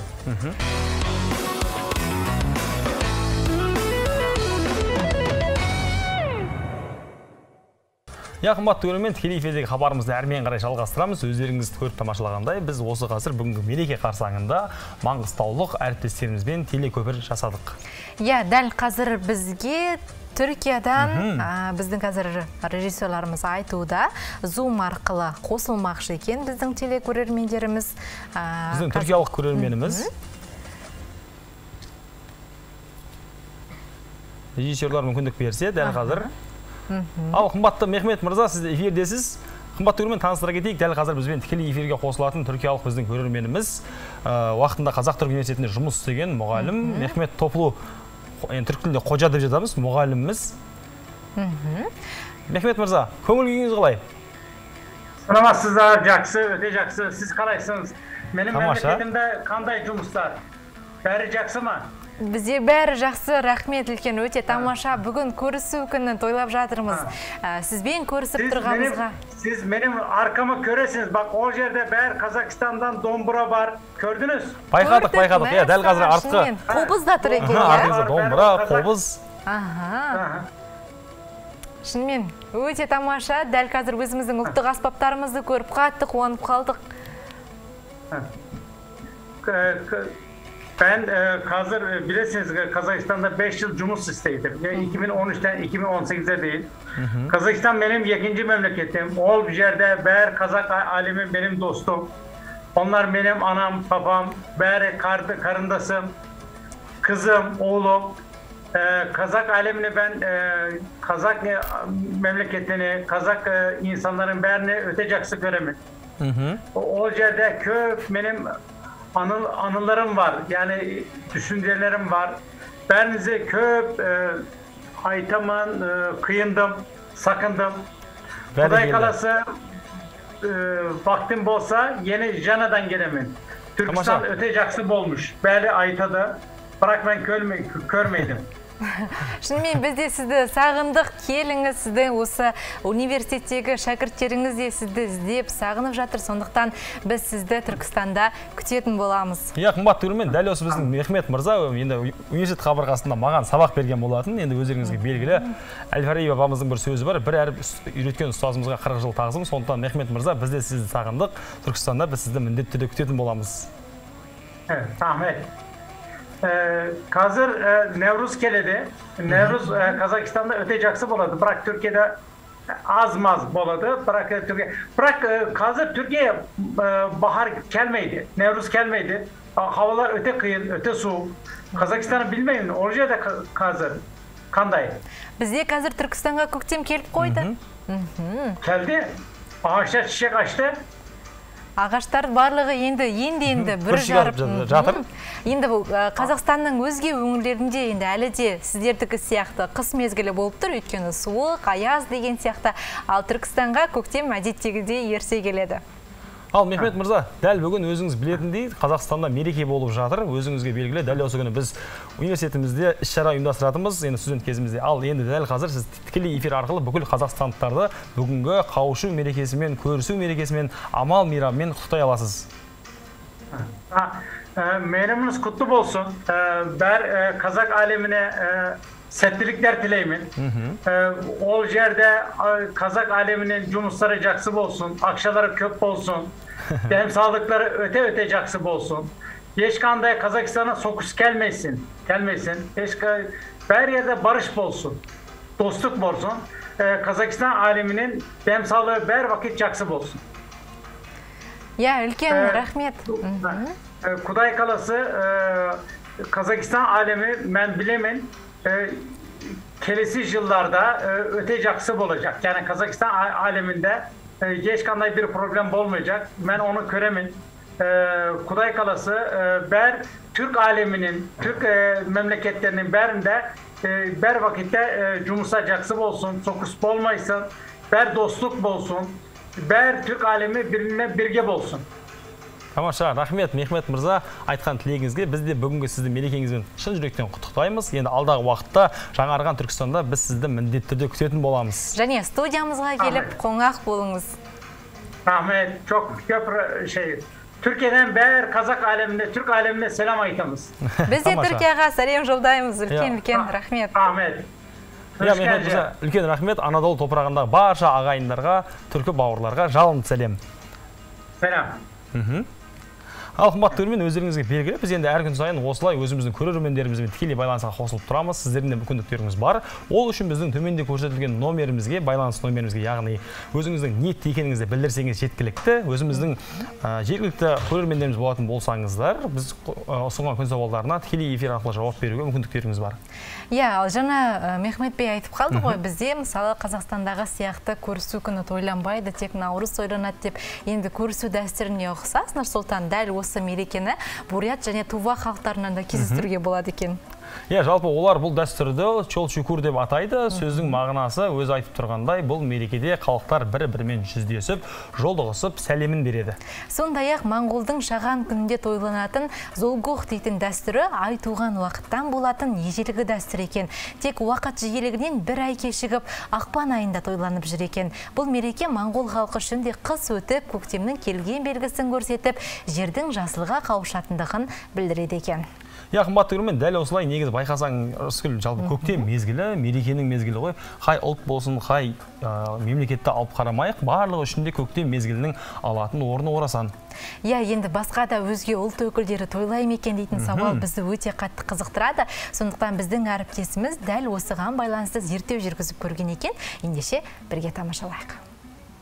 Қымбатты көрермен, тікелей эфирдегі хабарымызды әрмен қарай жалғастырамыз. Өздеріңізді көріп тамашалағандай, біз осы қазір бүгінгі мереке қарсаңында маңғыстаулық әріптестерімізбен телекөпір жасадық. Дәл қазір бізге Түркиядан біздің қазір режиссерларымыз айтуда, Zoom арқылы қосылмақшы екен біздің телекөрермендеріміз. Біздің түркиялық көрерменіміз. Режиссерлар мүмкіндік берсе, дәл қазір. Ал қымбатты Мехмет мырза, сіз эфирдесіз. Қымбатты көрермен, таныстыра кетейік. Дәл қазір бізбен тікелей эфирге қосылатын түркиялық біздің көрерменіміз, уақытында Қазақ-Түрік университетінде жұмыс істеген мұғалім Мехмет Топлу, түрік тілінде қожа деп жатамыз, мұғаліміміз. Мехмет мырза, көңіл күйіңіз қалай? Саламатсыздар, жақсы, өте жақсы. Сіз қалайсыңыз? Менің мемлекетімде қандай жұмыстар? Бәрі жақсы ма? Бізде бәрі жақсы, рахмет, үлкен, өте тамаша. Бүгін көрісу күні тойлап жатырмыз. Сізбен көрісіп тұрғанымызға. Сіз менің арқамы көресіңіз. Бақ, ол жерде бәрі Қазақстандан домбыра бар. Көрдіңіз? Байқадық. Дәл қазір артқы. Қобыз да тұр екен. Артыңызда домбыра, қобыз. Шынымен, өте тамаша. Дәл қазір өзіміздің ұлттық аспаптарымызды көріп қатты қуанып қалдық. Ben hazır bilirsiniz Kazakistan'da 5 yıl Cumus isteydim. 2013'ten 2018'e değil. Kazakistan benim ikinci memleketim. Ol bir yerde Ber Kazak alimin benim dostum. Onlar benim anam, papam, bari karındasım, kızım, oğlum. Kazak alemini ben, Kazak memleketini, Kazak insanların berini ötecekse göremin. O yerde köp benim anılarım var. Yani düşüncelerim var. Berinize köp aytamın, kıyındım, sakındım. Kuday kalası vaktim bolsa yeni Jana'dan gelemin. Türkistan ötecekse bolmuş. Beli aytadı. Bırak ben körmeydim. Шынымен біз де сізді сағындық, келіңіз, сіздің осы университеттегі шәкірттеріңіз де сізді іздеп сағынып жатыр. Сондықтан біз сізді Түркістанда күтетін боламыз. Қымбатты көрермен, дәл осы біздің Мехмет мырза енді университет қабырғасында маған сабақ берген болатын. Енді өздеріңізге белгілі Әл-Фараби бабамыздың бір сөзі бар. Бір әріп үйреткен ұстазымызға 40 жыл тағзым. Сондықтан Мехмет мырза, біз де сізді сағындық. Түркістанда біз сізді міндетті түрде күтетін боламыз. Рахмет. Hazır Nevruz keledi. Nevruz Kazakistan'da ötecekse boladı. Bırak Türkiye'de az maz boladı. Bırak Türkiye. Bırak hazır Türkiye bahar gelmeydi. Nevruz gelmeydi. Havalar öte kıyın, öte soğuk. Kazakistan'ı bilmeyin. Oraya da hazır. Kanday. Bizde hazır Türkistan'a көктем kelip koydu. Geldi. Ağaçlar çiçek açtı. Ағаштар барлығы енді бір жарып жатыр. Енді бұл Қазақстанның өзге өңірлерінде енді әлі де сіздердікі сияқты қыс мезгілі болып тұр, өйткені суық, аяз деген сияқты. Ал Түркістанға көктем әдеттегідей ерсе келеді. Ал Мехмет мырза, дәл бүгін өзіңіз білетіндей Қазақстанда мереке болып жатыр. Өзіңізге белгілі, дәл осы күні біз университетімізде іс-шара ұйымдастыратымыз, енді студент кезімізде. Ал енді дәл қазір сіз тікелей эфир арқылы бүкіл қазақстандықтарды бүгінгі қауышу мерекесімен, көрісу мерекесімен, амал мейраммен құттықтай аласыз. Meyramınız kutlu olsun. Ben Kazak alemine settilikler tileymin. O yerde Kazak aleminin cumusları caksıb olsun, akşaları köp olsun, benim sağlıkları öte caksıb olsun. Yeşkan'da Kazakistan'a sokus gelmesin. Her yerde barış olsun, dostluk olsun. Kazakistan aleminin benim sağlığı her vakit caksıb olsun. Ya ülken rahmet. Kuday kalası Kazakistan alemi ben bilemin kelesi yıllarda öte caksıb olacak. Yani Kazakistan aleminde geç kanday bir problem olmayacak. Ben onu göremin. Kuday kalası ber Türk aleminin, Türk memleketlerinin berinde ber vakitte cumusa caksıb olsun, sokus olmaysın, ber dostluk olsun, ber Türk alemi birbirine birge olsun. Тамаша, рахмет Мехмет мырза айтқан тілегіңізге. Біз де бүгінгі сізді мерекеңізбен шын жүректен құттықтаймыз. Енді алдағы уақытта жаңарған Түркістанда біз сізді міндетті түрде күтетін боламыз. Және студиямызға келіп қонақ болыңыз. Рахмет, çok Türkiye'den ber Kazak alemine, Türk alemine selam айтамыз. Біз де Түркияға сәлем жолдаймыз. Үлкен рахмет. Рахмет. Мехмет мырза, үлкен рахмет. Анадолу топырағындағы барша ағайындарға, түркі бауырларға жалынды сәлем. Сәлем. Ал қымбатты көрермен, өздеріңізге белгілі, біз енді әр күн сайын осылай өзіміздің көрермендерімізбен тікелей байланысқа қосылып тұрамыз. Сіздердің де мүмкіндіктеріңіз бар. Ол үшін біздің төменде көрсетілген номерімізге, байланыс номерімізге, яғни өзіңіздің ниетті екеніңізді білдірсеңіз жеткілікті. Өзіміздің жергілікті көрермендеріміз болатын болсаңыздар, біз ұсынған күн сауалдарына тікелей эфир арқылы жауап беруге мүмкіндіктеріңіз бар. Иә, ал жаңа Мехмет бей айтып қалды ғой, бізде мысалы Қазақстандағы сияқты көрісу күні тойланбайды, тек наурыз тойланады деп. Енді көрісу дәстүріне ұқсас, Нұрсұлтан дәл осы мерекені бурят және тува халықтарынан да кездестіруге болады екен. Иә, жалпы олар бұл дәстүрді чол-чукур деп атайды. Сөздің мағынасы өз айтып тұрғандай, бұл мерекеде халықтар бір-бірімен жүздесіп, жолдығысып, сәлемін береді. Сондай-ақ Моңғолдың шаған күнінде тойланатын Золгох дейтін дәстүрі ай туған уақыттан болатын ежелгі дәстүр екен. Тек уақыт жиілігінен бір ай кешігіп, ақпан айында тойланып жүр екен. Бұл мереке моңғол халқы үшін де қыс өтіп, көктемнің келген белгісін көрсетіп, жердің жасылға қауышатындығын білдіреді екен. Я қымбатты көрермен, дәл осылай негізі байқасаң, Рыскүл, жалпы көктем мезгілі, мерекенің мезгілі ғой. Қай ұлт болсын, қай мемлекетті алып қарамайық, барлығы үшінде көктем мезгілінің алатын орны орасан. Я, енді басқа да өзге ұлт өкілдері тойлай ма екен дейтін сауал бізді өте қатты қызықтырады. Сондықтан біздің әріптесіміз дәл осыған байланысты зерттеу жүргізіп көрген екен. Ендеше бірге тамашалайық.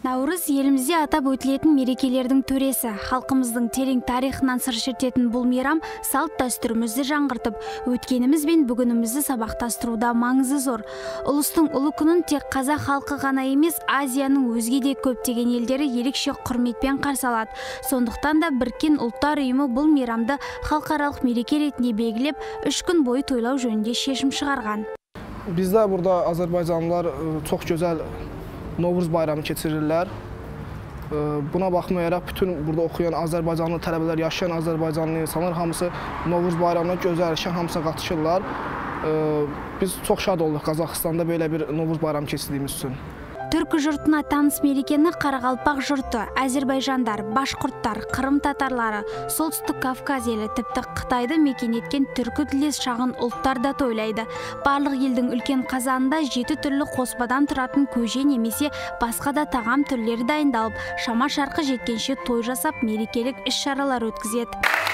Наурыз елімізде атап өтілетін мерекелердің төресі. Халқымыздың терең тарихынан сыр шертетін бұл мейрам салт дәстүрімізді жаңғыртып, өткеніміз бен бүгінімізді сабақтастыруда маңызы зор. Ұлыстың ұлы күнін тек қазақ халқы ғана емес, Азияның өзге де көптеген елдері ерекше құрметпен қарсы алады. Сондықтан да Біріккен Ұлттар ұйымы бұл мейрамды халықаралық мереке ретінде белгілеп, 3 күн бойы тойлау жөнінде шешім шығарған. Bizdə burada Azərbaycanlılar çox gözəl Novruz bayramı keçirirlər. Buna baxmayaraq bütün burada oxuyan Azərbaycanlı tələbələr, yaşayan Azərbaycanlı insanlar hamısı Novruz bayramına gözəl şən hamısına qatışırlar. Biz çox şad olduq Qazaxıstanda belə bir Novruz bayramı keçirdiyimiz üçün. Түркі жұртына таныс мерекені Қарақалпақ жұрты, Әзербайжандар, Башқұрттар, Қырым татарлары, Солтүстік Кавказ елі, тіпті Қытайды мекен еткен түркі тілдес шағын ұлттар да тойлайды. Барлық елдің үлкен қазанында 7 түрлі қоспадан тұратын көже немесе басқа да тағам түрлері дайындалып, шама шарқы жеткенше той жасап, мерекелік іс-шаралар өткізеді.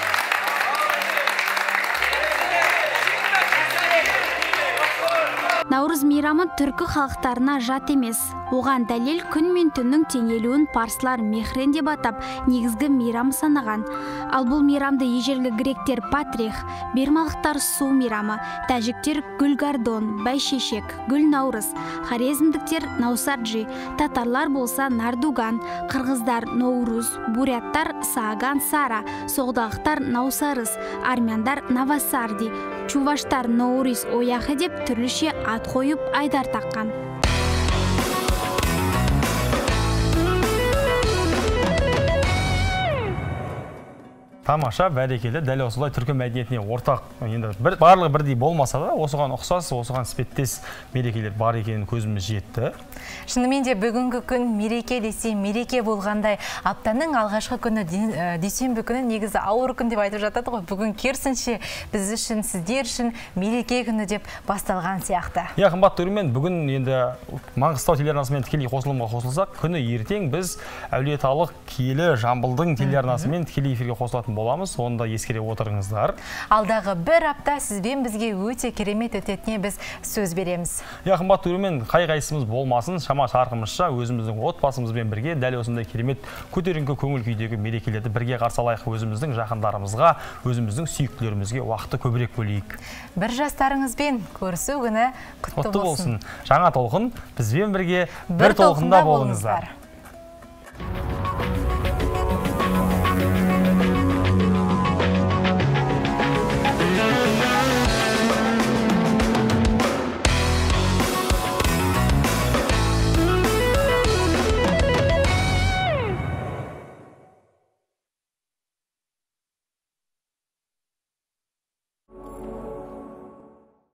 Наурыз мейрамы түркі халықтарына жат емес. Оған дәлел күн мен түннің теңелуін парсылар мехрен деп атап, негізгі мейрам санаған. Ал бұл мейрамды ежелгі гректер Патрих, бермалықтар су мейрамы, тәжіктер Гүлгардон, Бәйшешек, Гүл Наурыз, хорезмдіктер Наусарджи, татарлар болса Нардуган, қырғыздар Ноуруз, буряттар Сааган Сара, соғдағықтар Наусарыз, армяндар Навасарди, чуваштар Ноурис Ояхы деп түрліше ат қойып айдар таққан. Тамаша, бәрекелі, дәл осылай түркі мәдениетіне ортақ, енді барлығы бірдей болмаса да, осыған ұқсас, осыған іспеттес мерекелер бар екенін көзіміз жетті. Шынымен де бүгінгі күн мереке десе, мереке болғандай, аптаның алғашқы күні, дүйсенбі күні негізі ауыр күн деп айтып жатады ғой. Бүгін керісінше біз үшін, сіздер үшін мереке күні деп басталған сияқты. Қымбатты көрермен, бүгін енді Маңғыстау телеарнасымен тікелей қосылымға қосылсақ, күні ертең біз Әулиеталық киелі Жамбылдың телеарнасымен тікелей эфирге қосылатын боламыз, оны да ескере отырыңыздар. Алдағы бір апта сізбен бізге өте керемет өтетіне біз сөз береміз. Қымбатты көрермен, қай-қайсымыз болмасын, шама шарқымызша өзіміздің отбасымызбен бірге дәл осындай керемет көтеріңкі көңіл күйдегі мерекелерді бірге қарсы алайық, өзіміздің жақындарымызға, өзіміздің сүйіктілерімізге уақытты көбірек бөлейік. Бір жастарыңызбен көрісу күні құтты болсын. Жаңа толқын бізбен бірге бір толқында болыңыздар.